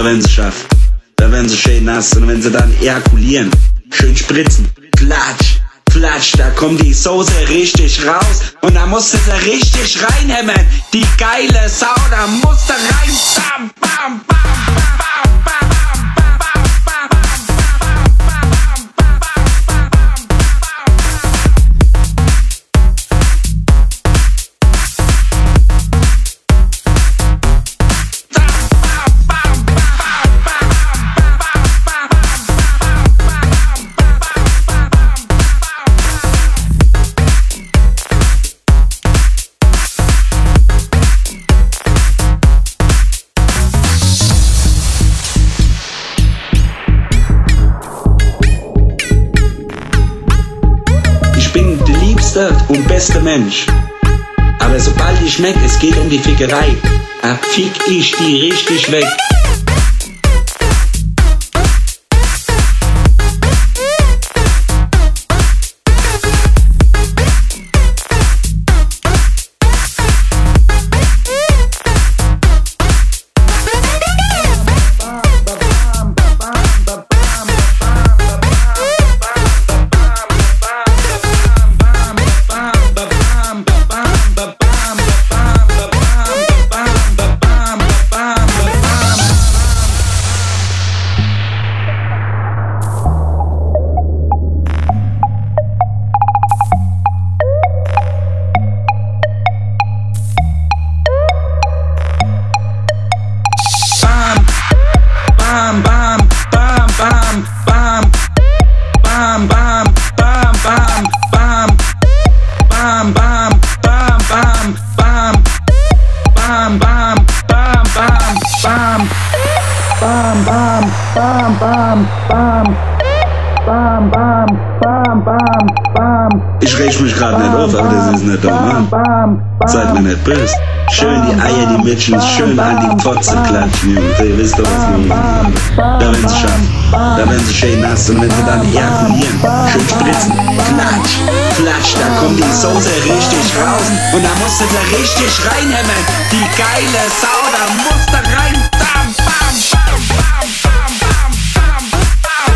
wenn sie schafft. Da werden sie schön nass und wenn sie dann ejakulieren, schön spritzen, klatsch, klatsch, da kommt die Soße richtig raus und da musst du sie richtig reinhämmern. Die geile Sau, da musst du rein, bam, bam, bam, bam, bam, bam. Und bester Mensch. Aber sobald ich merke, es geht um die Fickerei, da fick ich die richtig weg. Ich reg mich gerade nicht auf, aber das ist nicht normal. Seid mir nicht böse. Schön die Eier, die Mädchen schön an die Potze klatschen, Jungs. Ihr wisst doch, was wir machen. Da werden sie schaffen, da werden sie schön nass und wenn sie dann ejakulieren, schön spritzen, klatsch, klatsch, da kommt die Soße richtig raus und da musst du sie richtig reinhämmern. Die geile Sau, da musst du rein, bam, bam, bam, bam, bam, bam, bam, bam.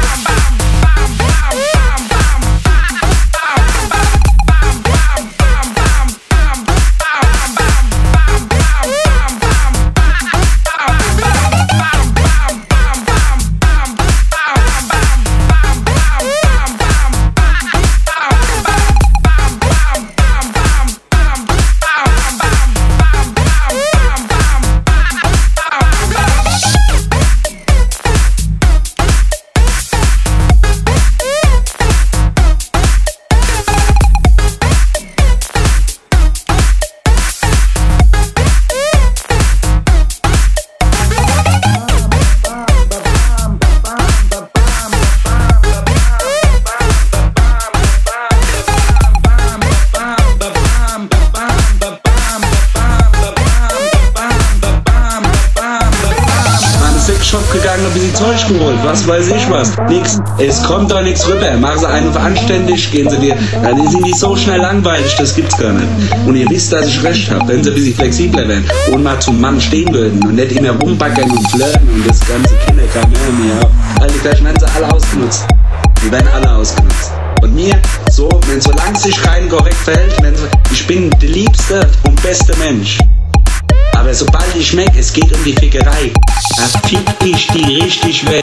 Gegangen, ein bisschen Zeug geholt, was weiß ich was. Nix, es kommt da nichts rüber. Machen sie einen anständig, gehen sie dir. Dann sind die so schnell langweilig, das gibt's gar nicht. Und ihr wisst, dass ich recht habe, wenn sie ein bisschen flexibler werden und mal zum Mann stehen würden und nicht immer rumbacken und flirten und das ganze Kinderkram mehr. Alle gleich werden sie alle ausgenutzt. Die werden alle ausgenutzt. Und mir, so, wenn solange es sich rein korrekt verhält, wenn so, ich bin der liebste und beste Mensch. Aber sobald ich merke, es geht um die Fickerei, da fick ich die richtig weg.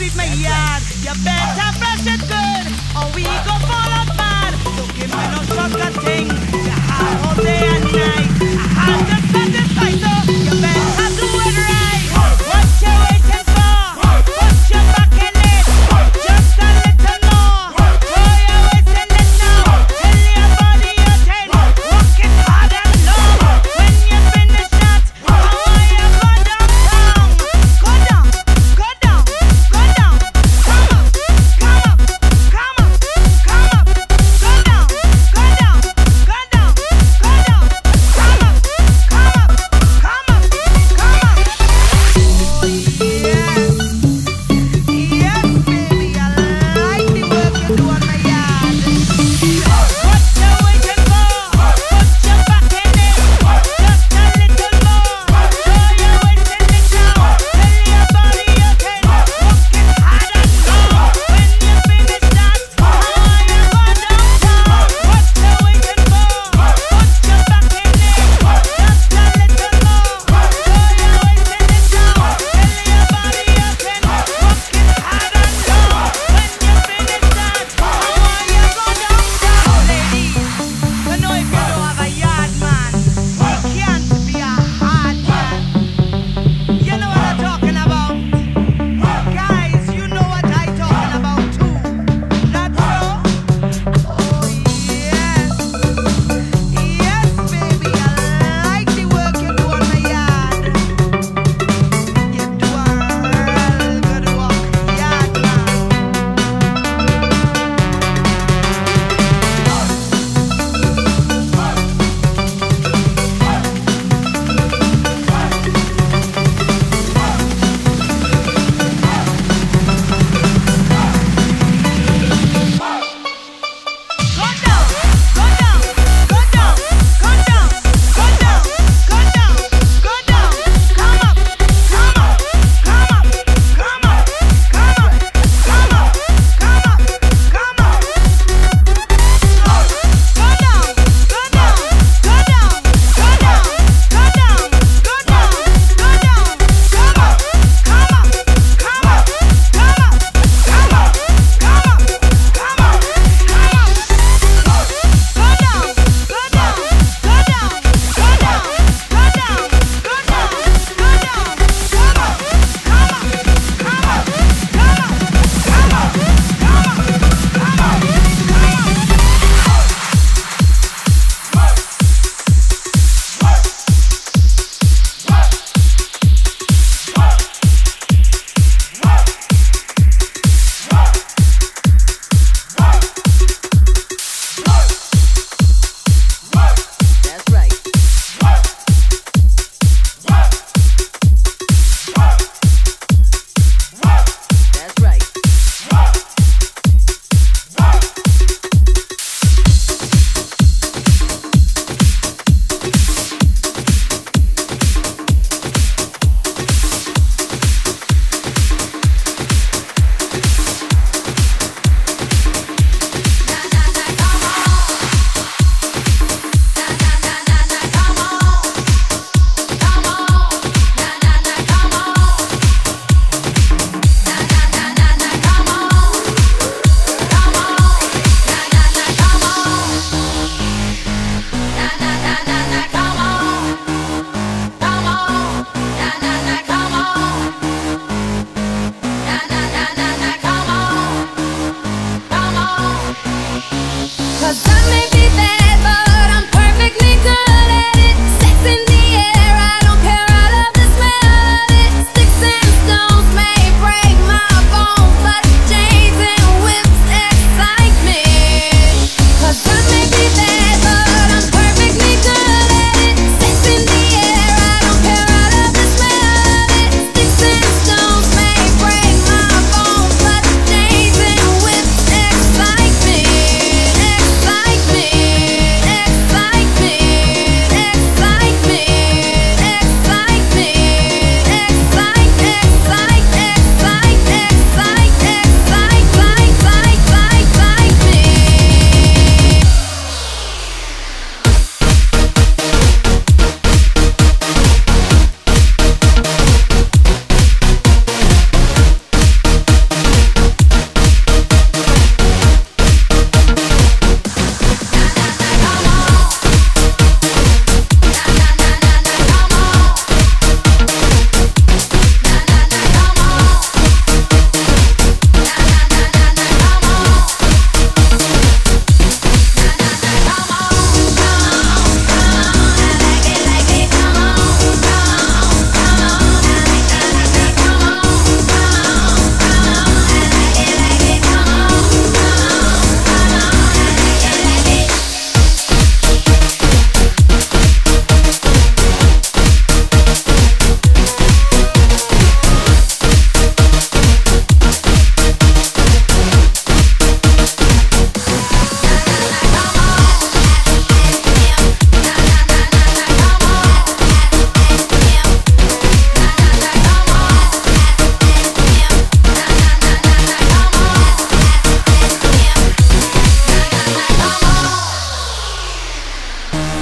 squeeze my yard. You better brush it good, or we go fall out bad. Don't give me no shortcut thing. You have all day and night. I have to satisfy, so you better do it right. What you waiting for? Put your back in it. Just a little more. Throw your waist in it now. Tell your body you're ten. Work it hard and long. When you finish that, I want you go downtown. Go down, go down, go down. Come up, come up, come up, come up. Go down, go down, go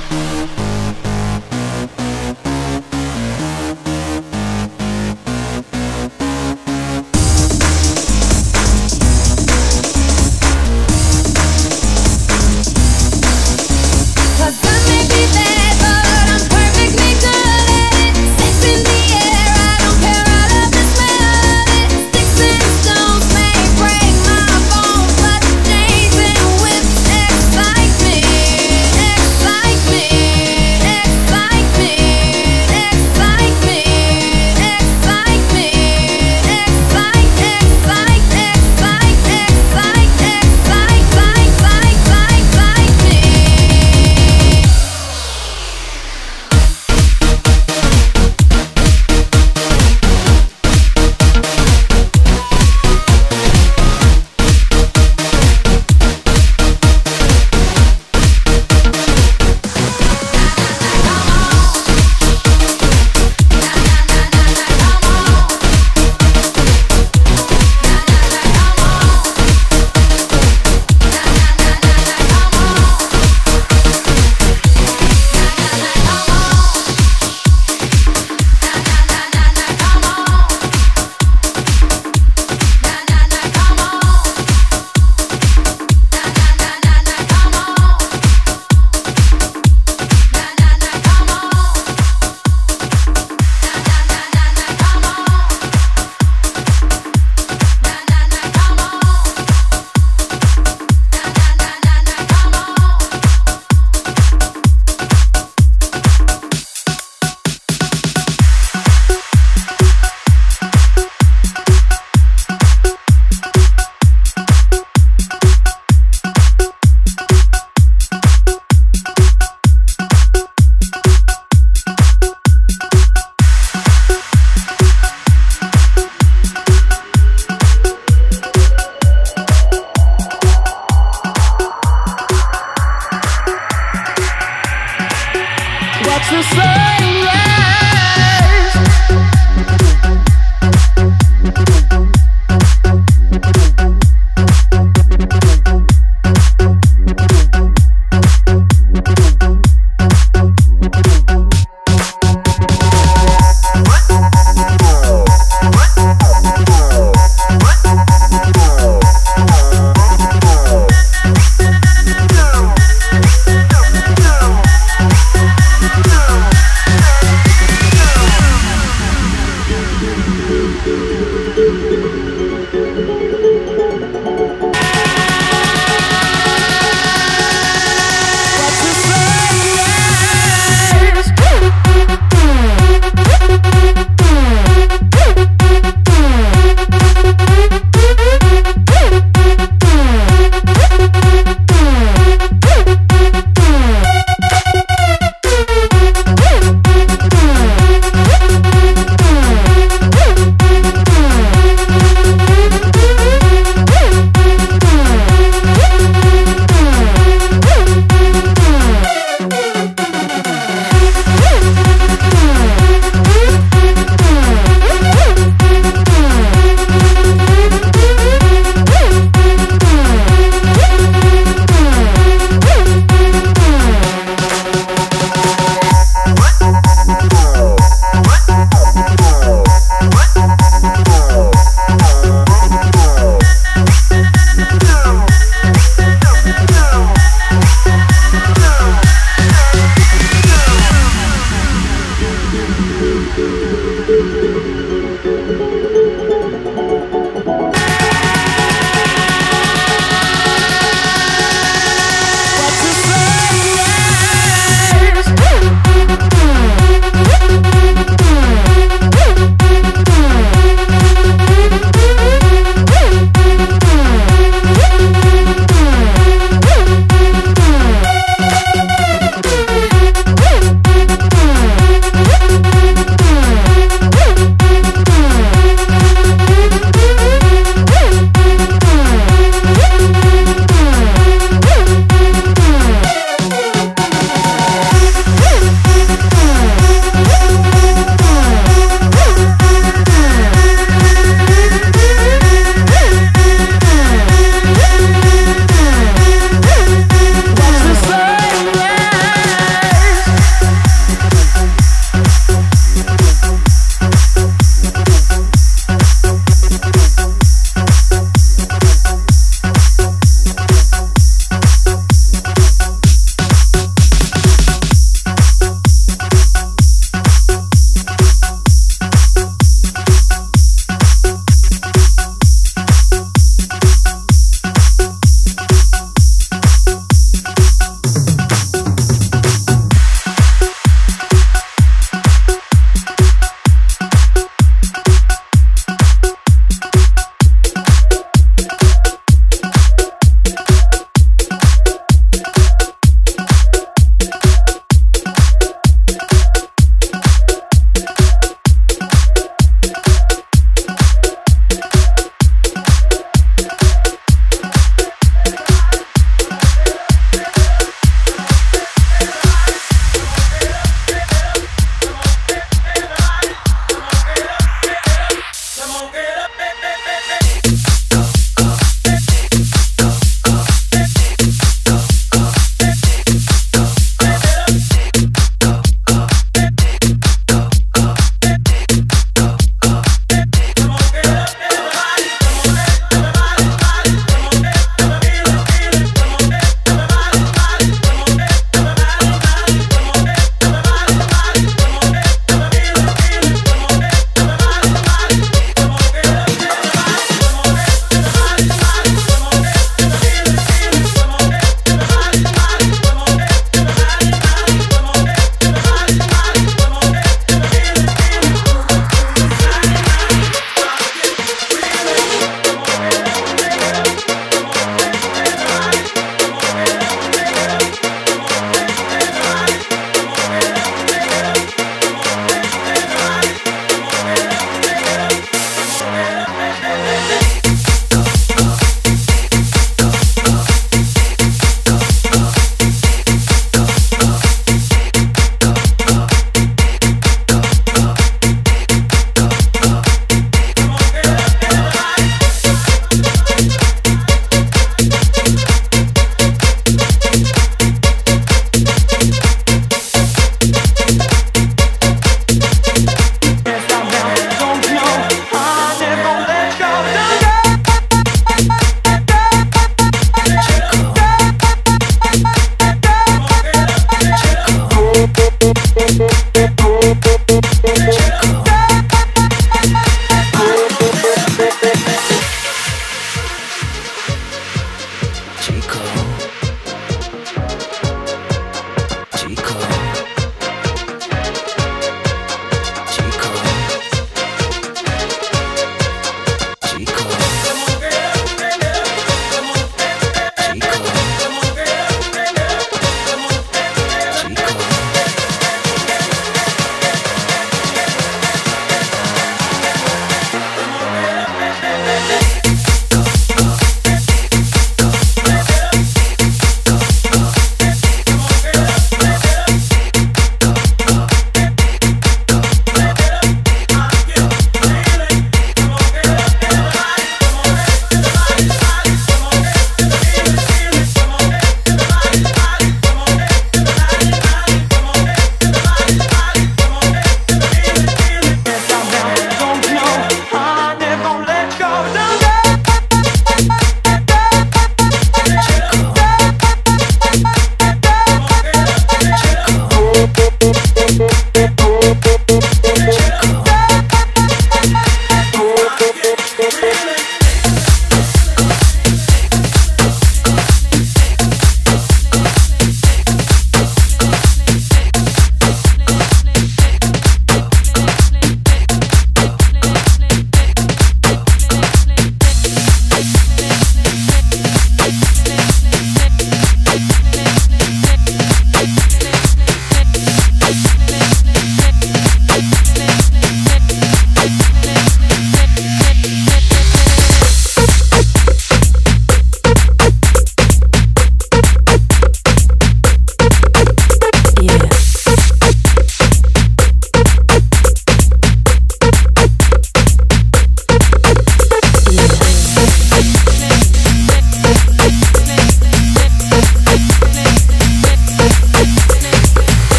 Now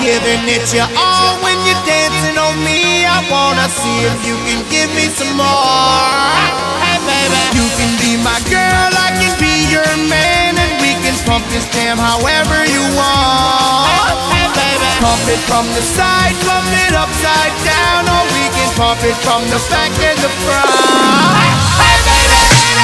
Giving it your all when you're dancing on me. I wanna see if you can give me some more. Hey baby, you can be my girl, I can be your man, and we can pump this jam however you want. Hey baby, pump it from the side, pump it upside down, or we can pump it from the back and the front. Hey baby.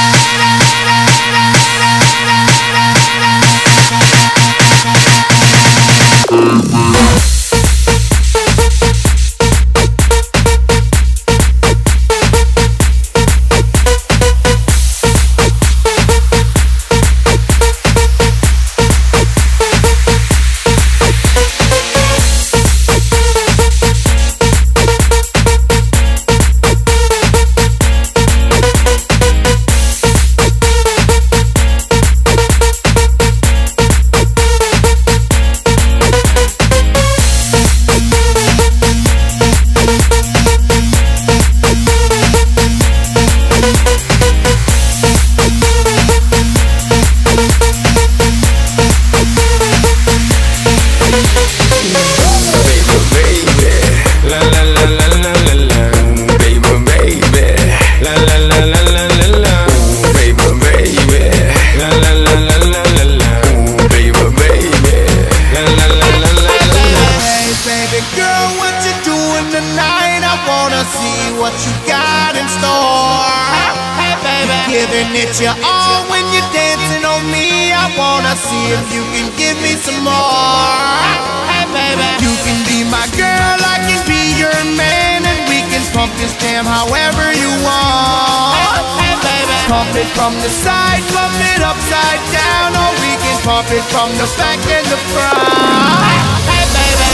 From the side, pump it upside down, or we can pump it from the back and the front. Hey baby.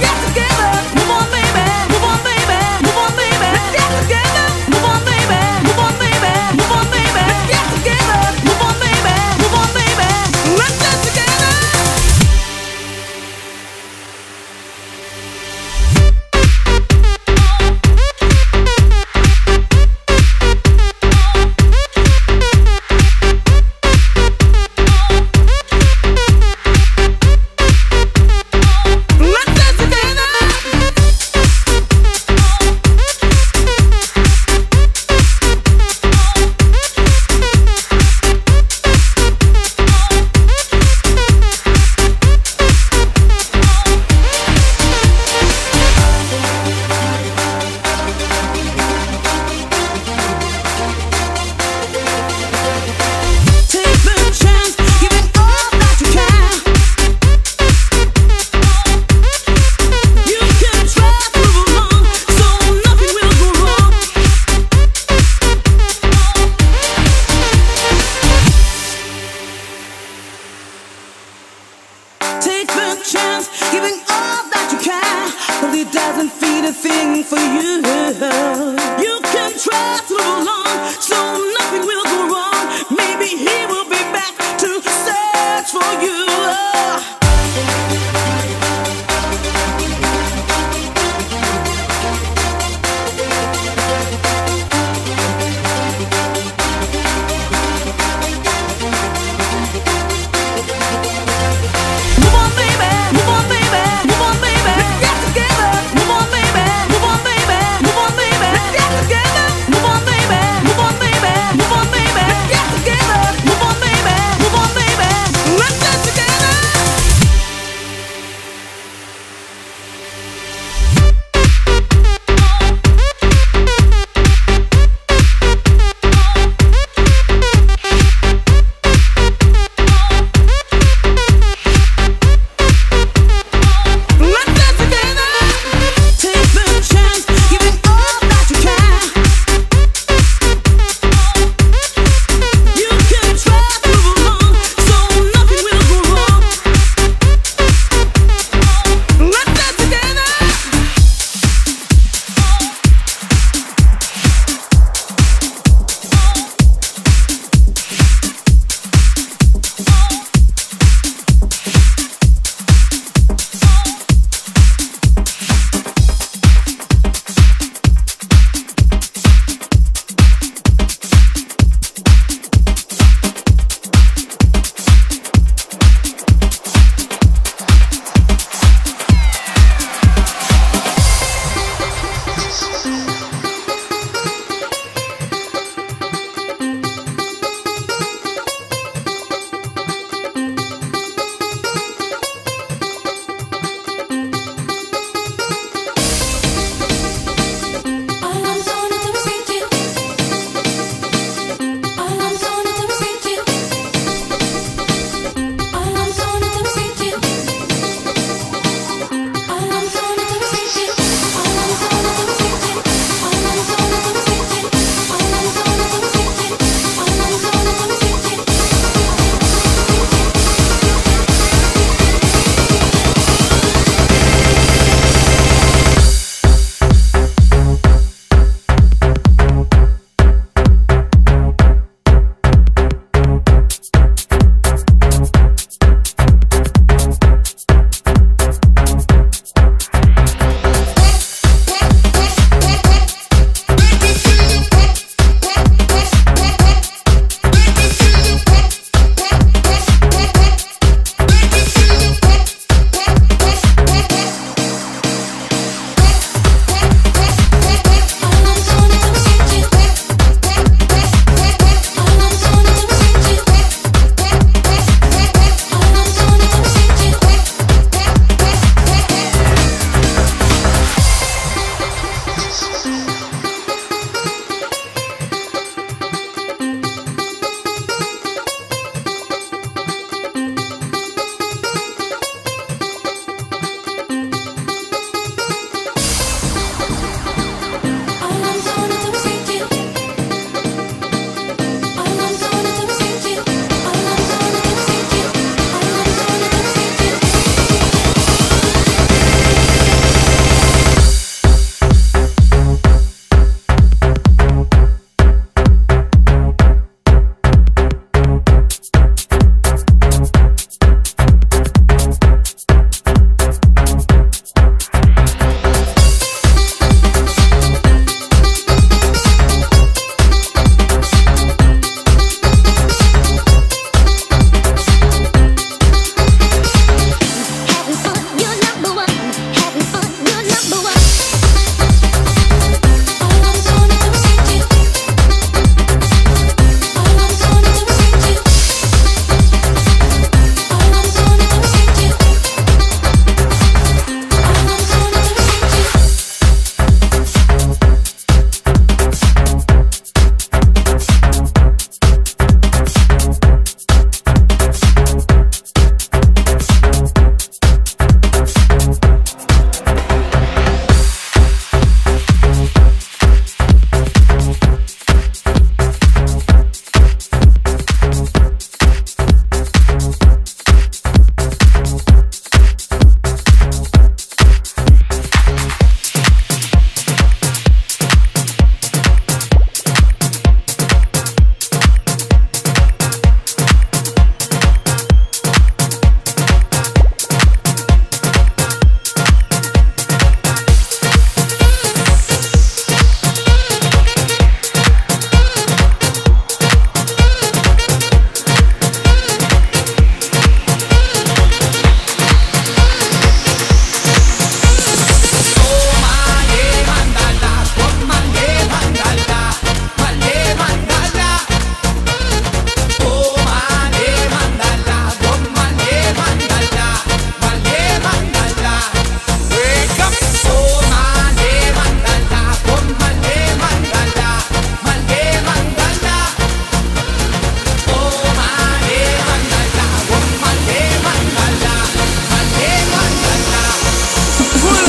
Move on, baby. anything for you. You can try to hold on, so nothing will go wrong. Maybe he will be back to search for you. Move on, baby.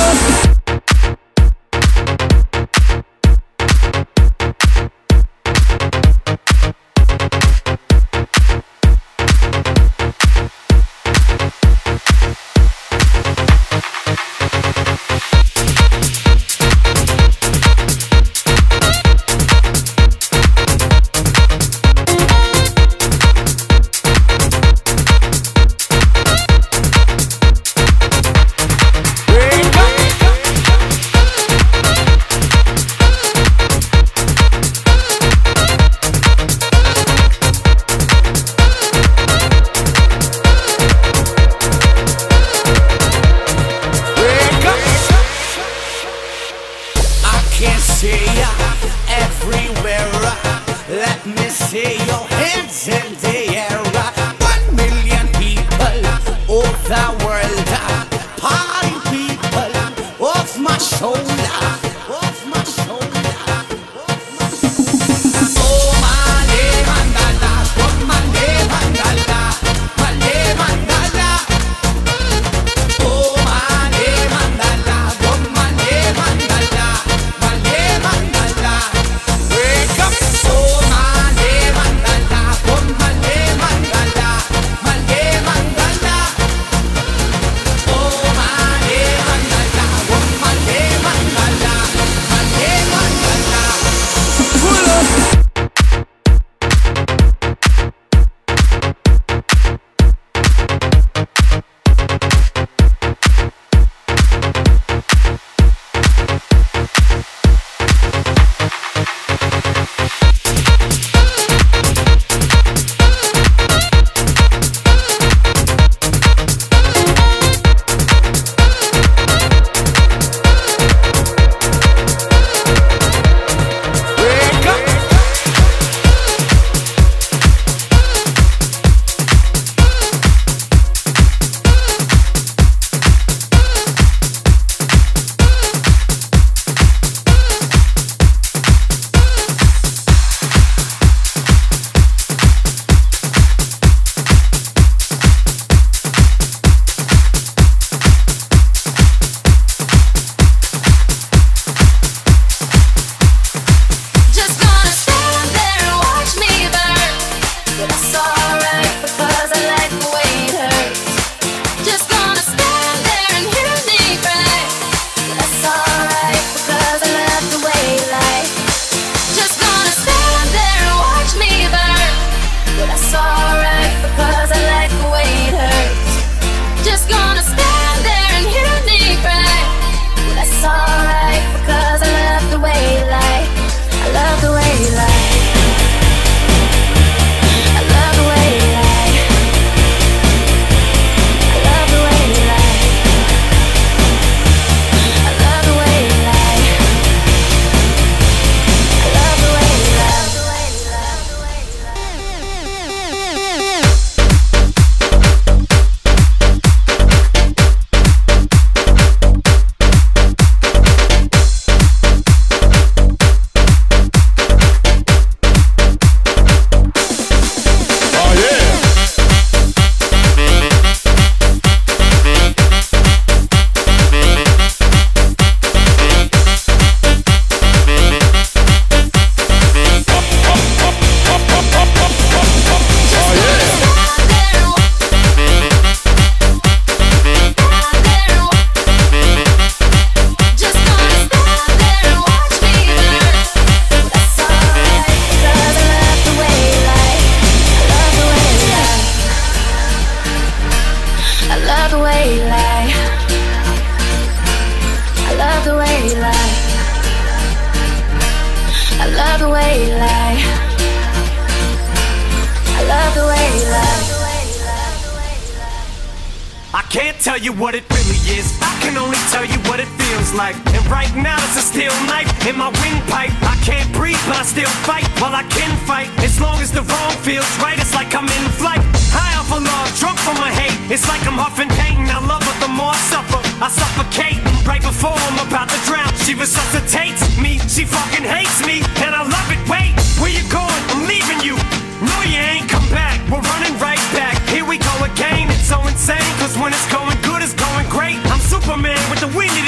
Can't tell you what it really is, I can only tell you what it feels like. And right now it's a steel knife in my windpipe. I can't breathe but I still fight, while I can fight. As long as the wrong feels right, it's like I'm in flight. High off of love, drunk from my hate. It's like I'm huffing pain, I love her the more I suffer. I suffocate, right before I'm about to drown. She resuscitates me, she fucking hates me, and I love it. Wait, where you going? I'm leaving you. No, you ain't come back, we're running right back. Here we go again, it's so insane, cause when it's going good, it's going great. I'm Superman with the wind in his back.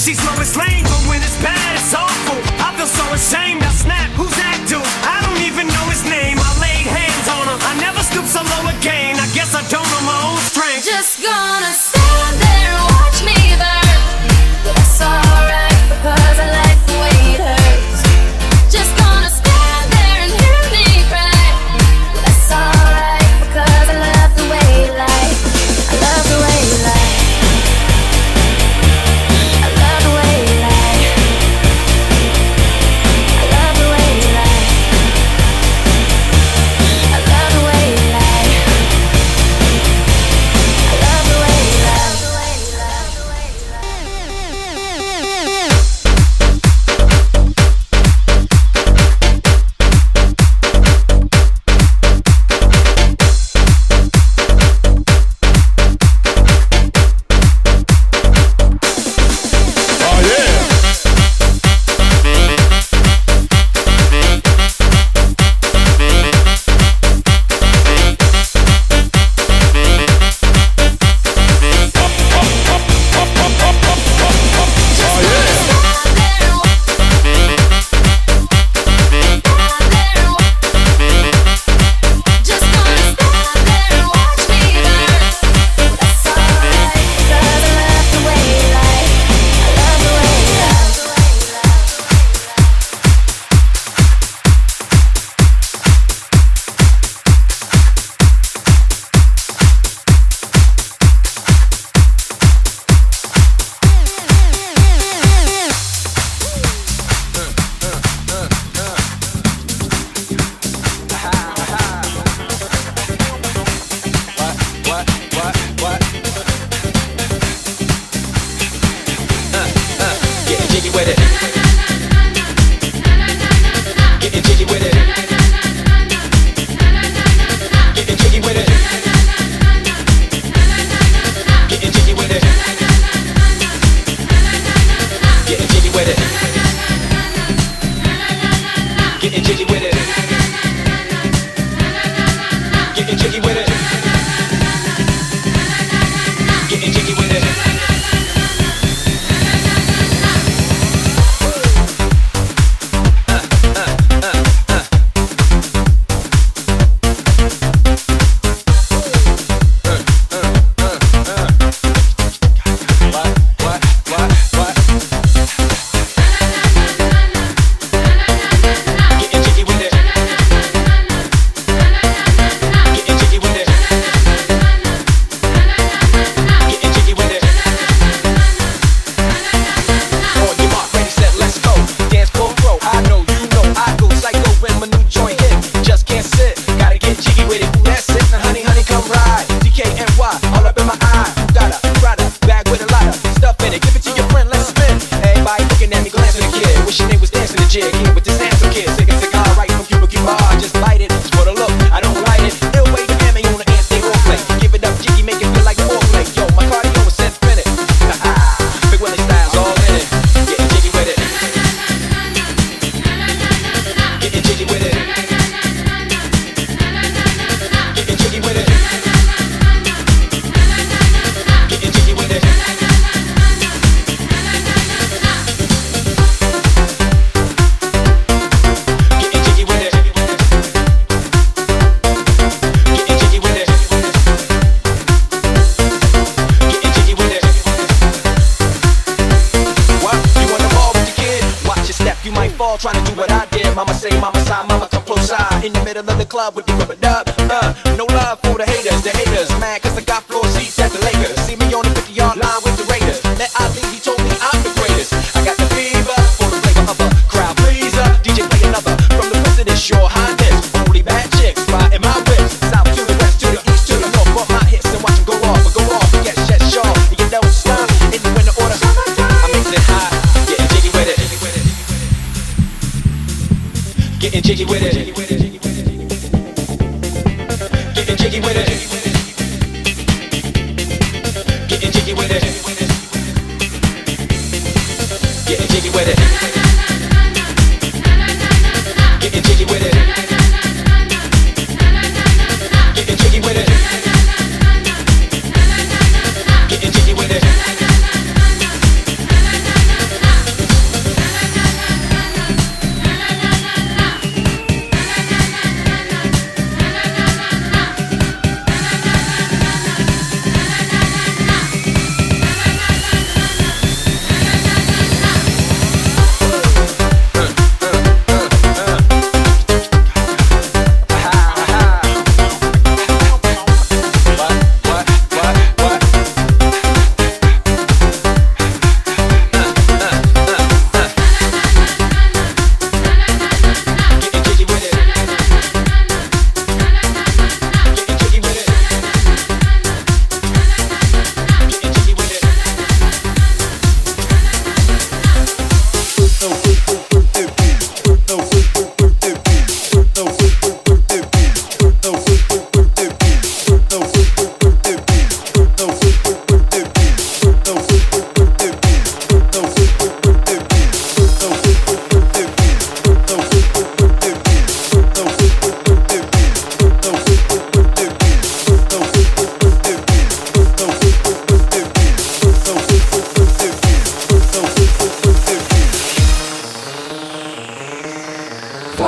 She's Lois Lane, but when it's bad, it's awful. I feel so ashamed. I snap, who's that dude? I don't even know his name. I laid hands on him. I never stoop so low again. I guess I don't know my own strength. Just gonna stand there and watch me burn. But that's alright, because I like the way it hurts. Just gonna stand there and hear me cry. But that's alright, because I love the way you lie. I love the way you lie. I love the way you lie. I love the way you lie. I love the way you lie. I love the way you lie. Trying to do what I did, mama say, mama side, mama come close side. In the middle of the club with the rubber dub, uh, no love for the haters, the haters mad cause I got floor seats at the Lakers. See me on the fifty yard line with the Raiders. That Ali, he told me I'm the greatest. I got the fever for the flavor of a crowd pleaser. D J play another from the president, sure highness. Only bad chicks riding my whip. South to the west, to the east, to the north. Bump my hits and watch them go off, but go off. Yes, yes, sure, you don't stop. In the winter order, I mix it hot, getting jiggy with it. Getting jiggy with it. Getting jiggy with it. Getting jiggy with it. Getting jiggy with it. Getting jiggy with it. Getting jiggy with it. Getting jiggy with it.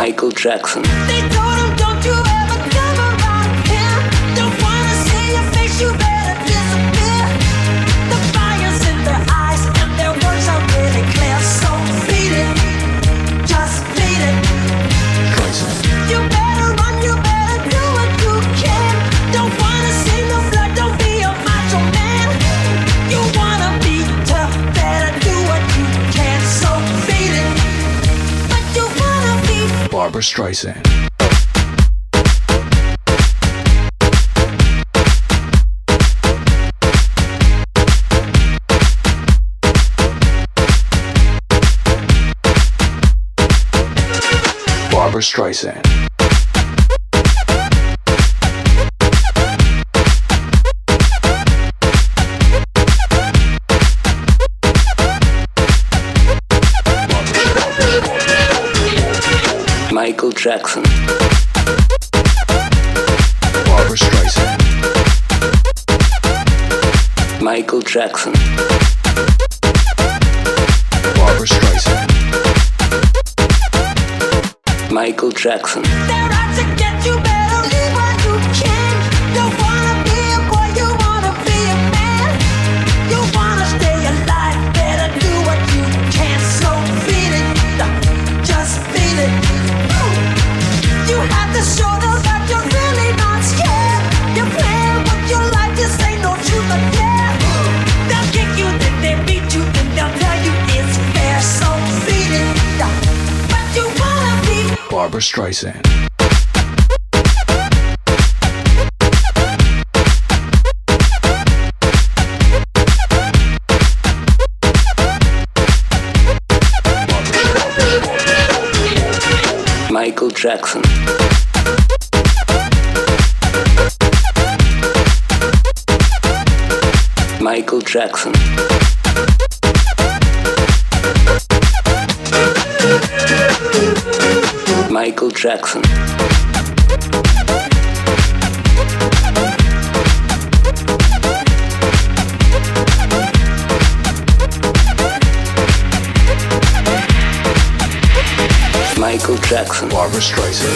Michael Jackson. They told him, don't you ever come around here. Don't wanna see your face, you better disappear. The fire's in their eyes and their words are really clear. So beat it, just beat it. You better run, you better do what you can. Don't wanna see no blood, don't be a macho man. You wanna be tough, better do what you can. So beat it, but you wanna be Barbra Streisand. Barbra Streisand. Michael Jackson. Barbra Streisand. Michael Jackson. Barbra Streisand. Michael Jackson. They're out to get you, better leave while you can. Don't wanna be a boy, you wanna be a man. You wanna stay alive, better do what you can. So beat it, just beat it. You have to show them that you're really not scared. You're playing with your life, this ain't no truth or dare. They'll kick you, then they beat you, then they'll tell you it's fair. So beat it, but you wanna be Barbra Streisand. Michael Jackson. Michael Jackson. Michael Jackson. Michael Jackson. Barbra Streisand.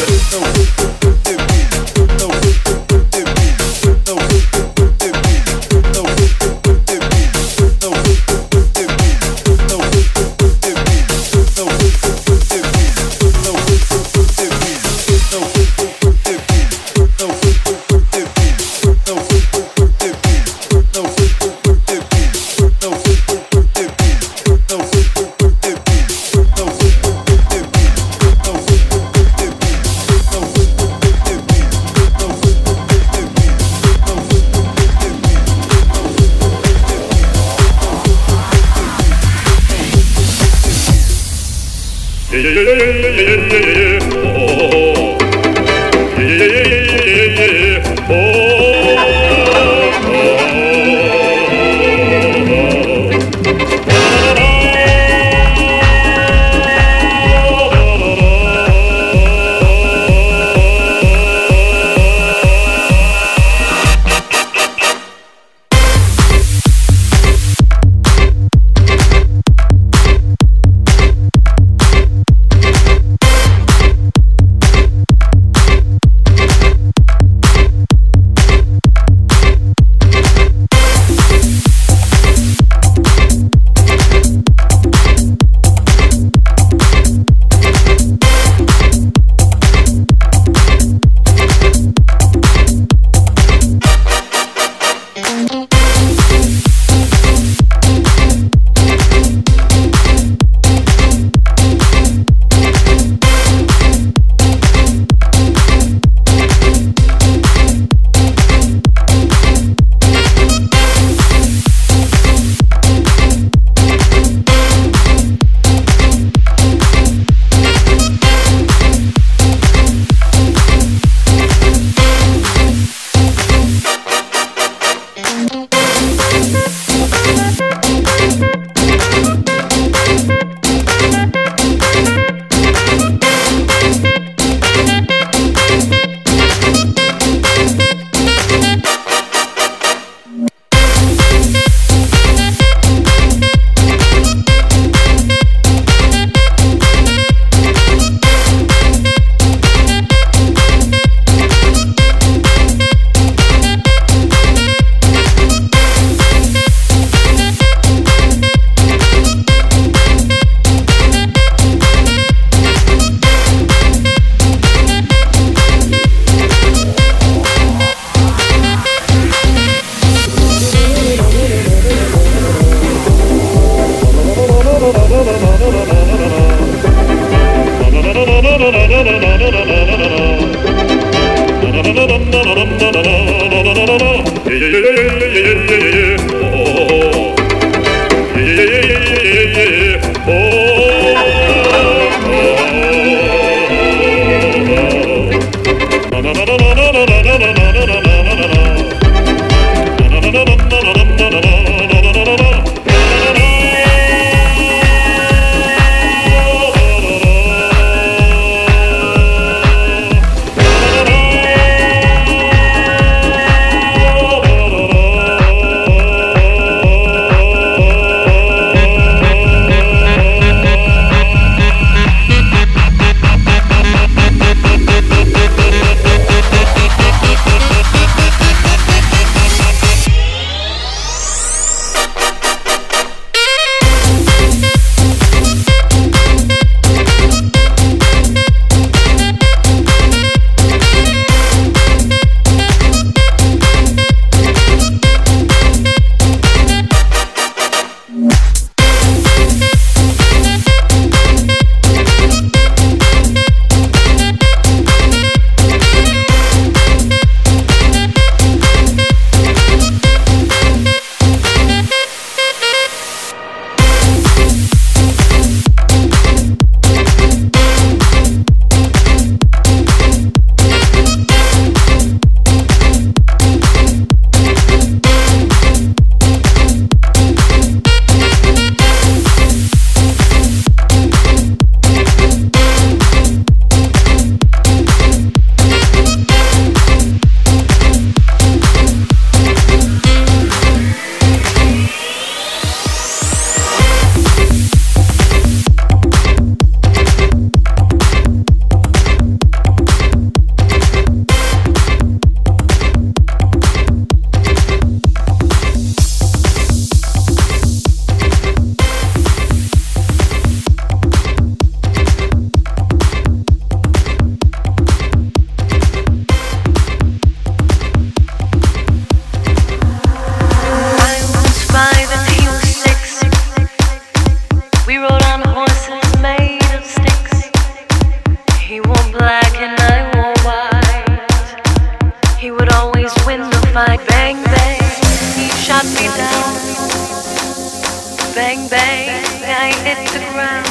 Bang, bang, I hit the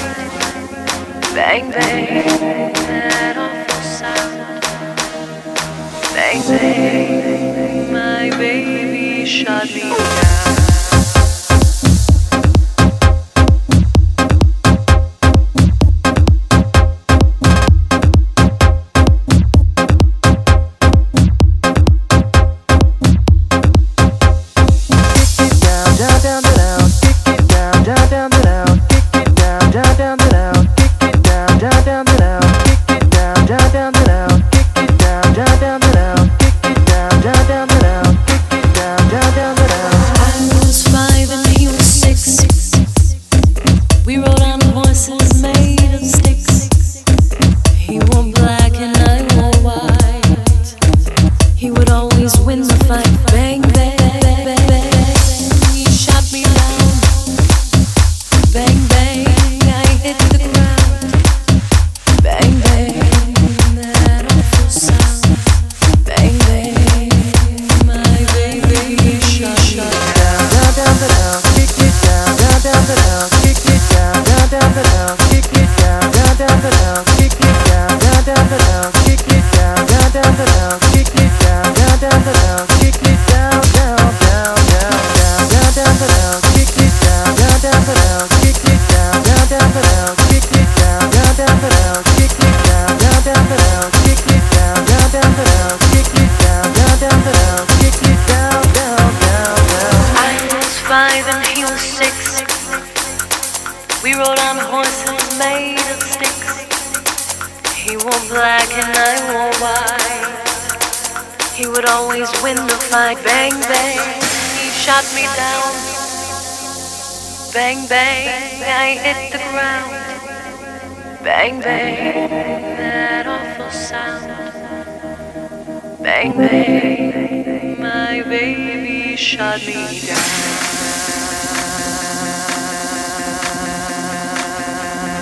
ground. Bang, bang, that awful sound. Bang, bang, my baby shot me down. Bang, bang, I hit the ground. Bang, bang, that awful sound. Bang, bang, my baby shot me down.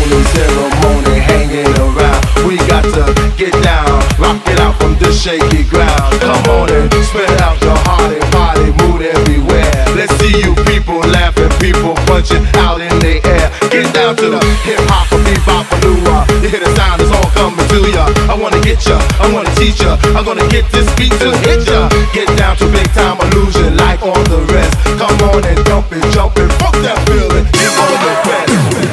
phony ceremony hanging around. We got to get down, rock it out from this shaky ground. Come on and spread out your hearty, party mood everywhere. Let's see you people laughing, people punching out in the air. Get down to the hip hop, a bebop, a lua. You hear the sound, it's all coming to ya. I wanna get ya, I wanna teach ya. I'm gonna get this beat to hit ya. Get down to big time illusion like all the rest. Come on and dump it, jump it, fuck that feeling. Give all the best.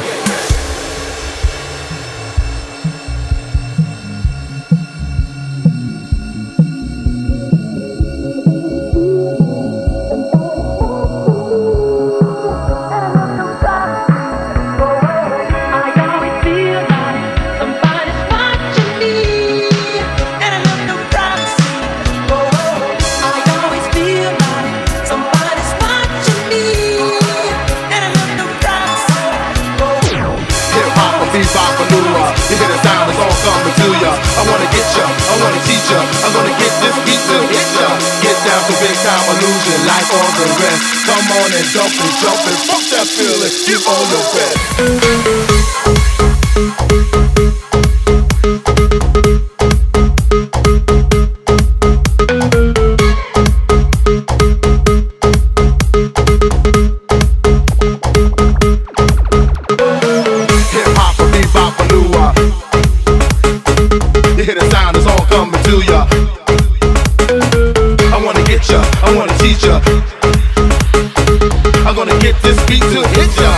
You hear the sound, it's all coming to ya. I wanna get ya, I wanna teach ya. I'm gonna get this beat to hit ya. Get down to big time illusion like all the rest. Come on and dump it, jump it, fuck that feeling, give all the You hear the sound, it's all coming to ya. I wanna get ya, I wanna teach ya. I'm gonna get this beat to hit ya.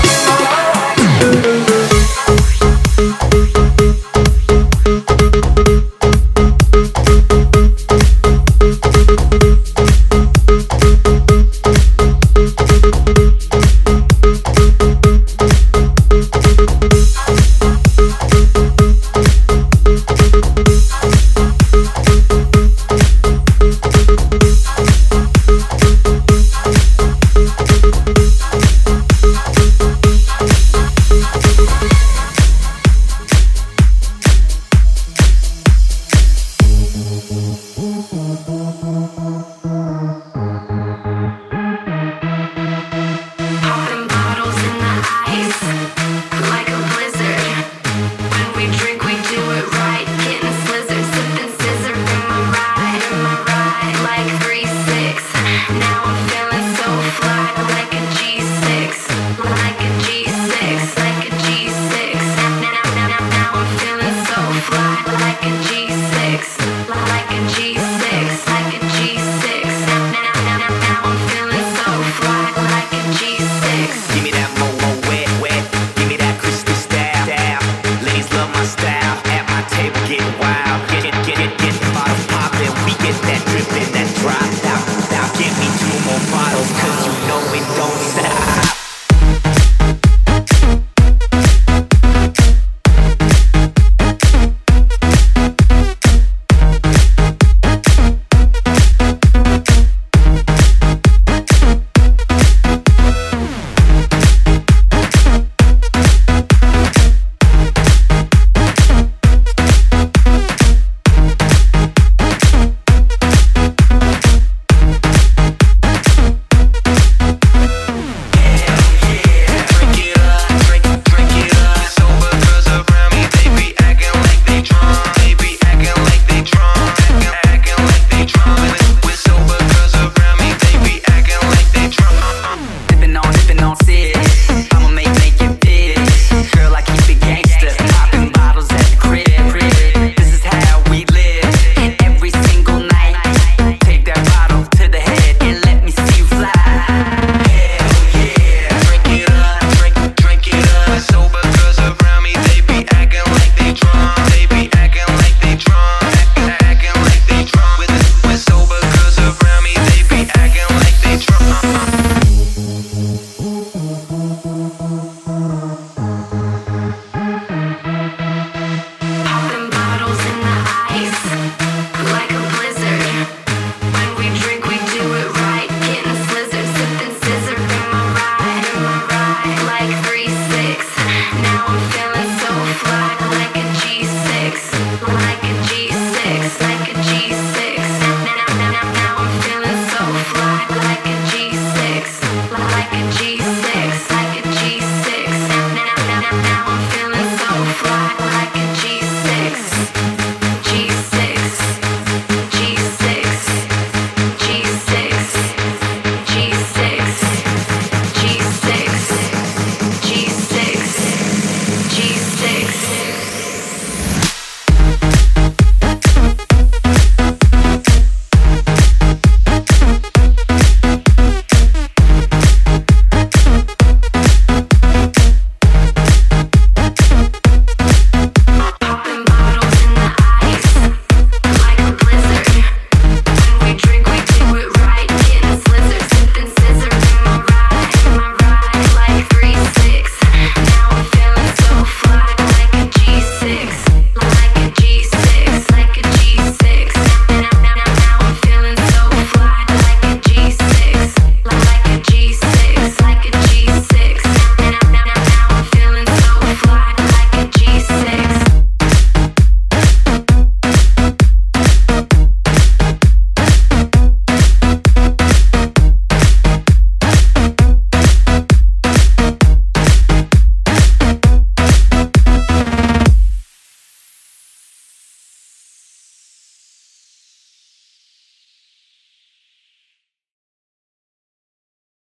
Like a G six, like a G six. Now, now, now, now I'm feeling so Bye.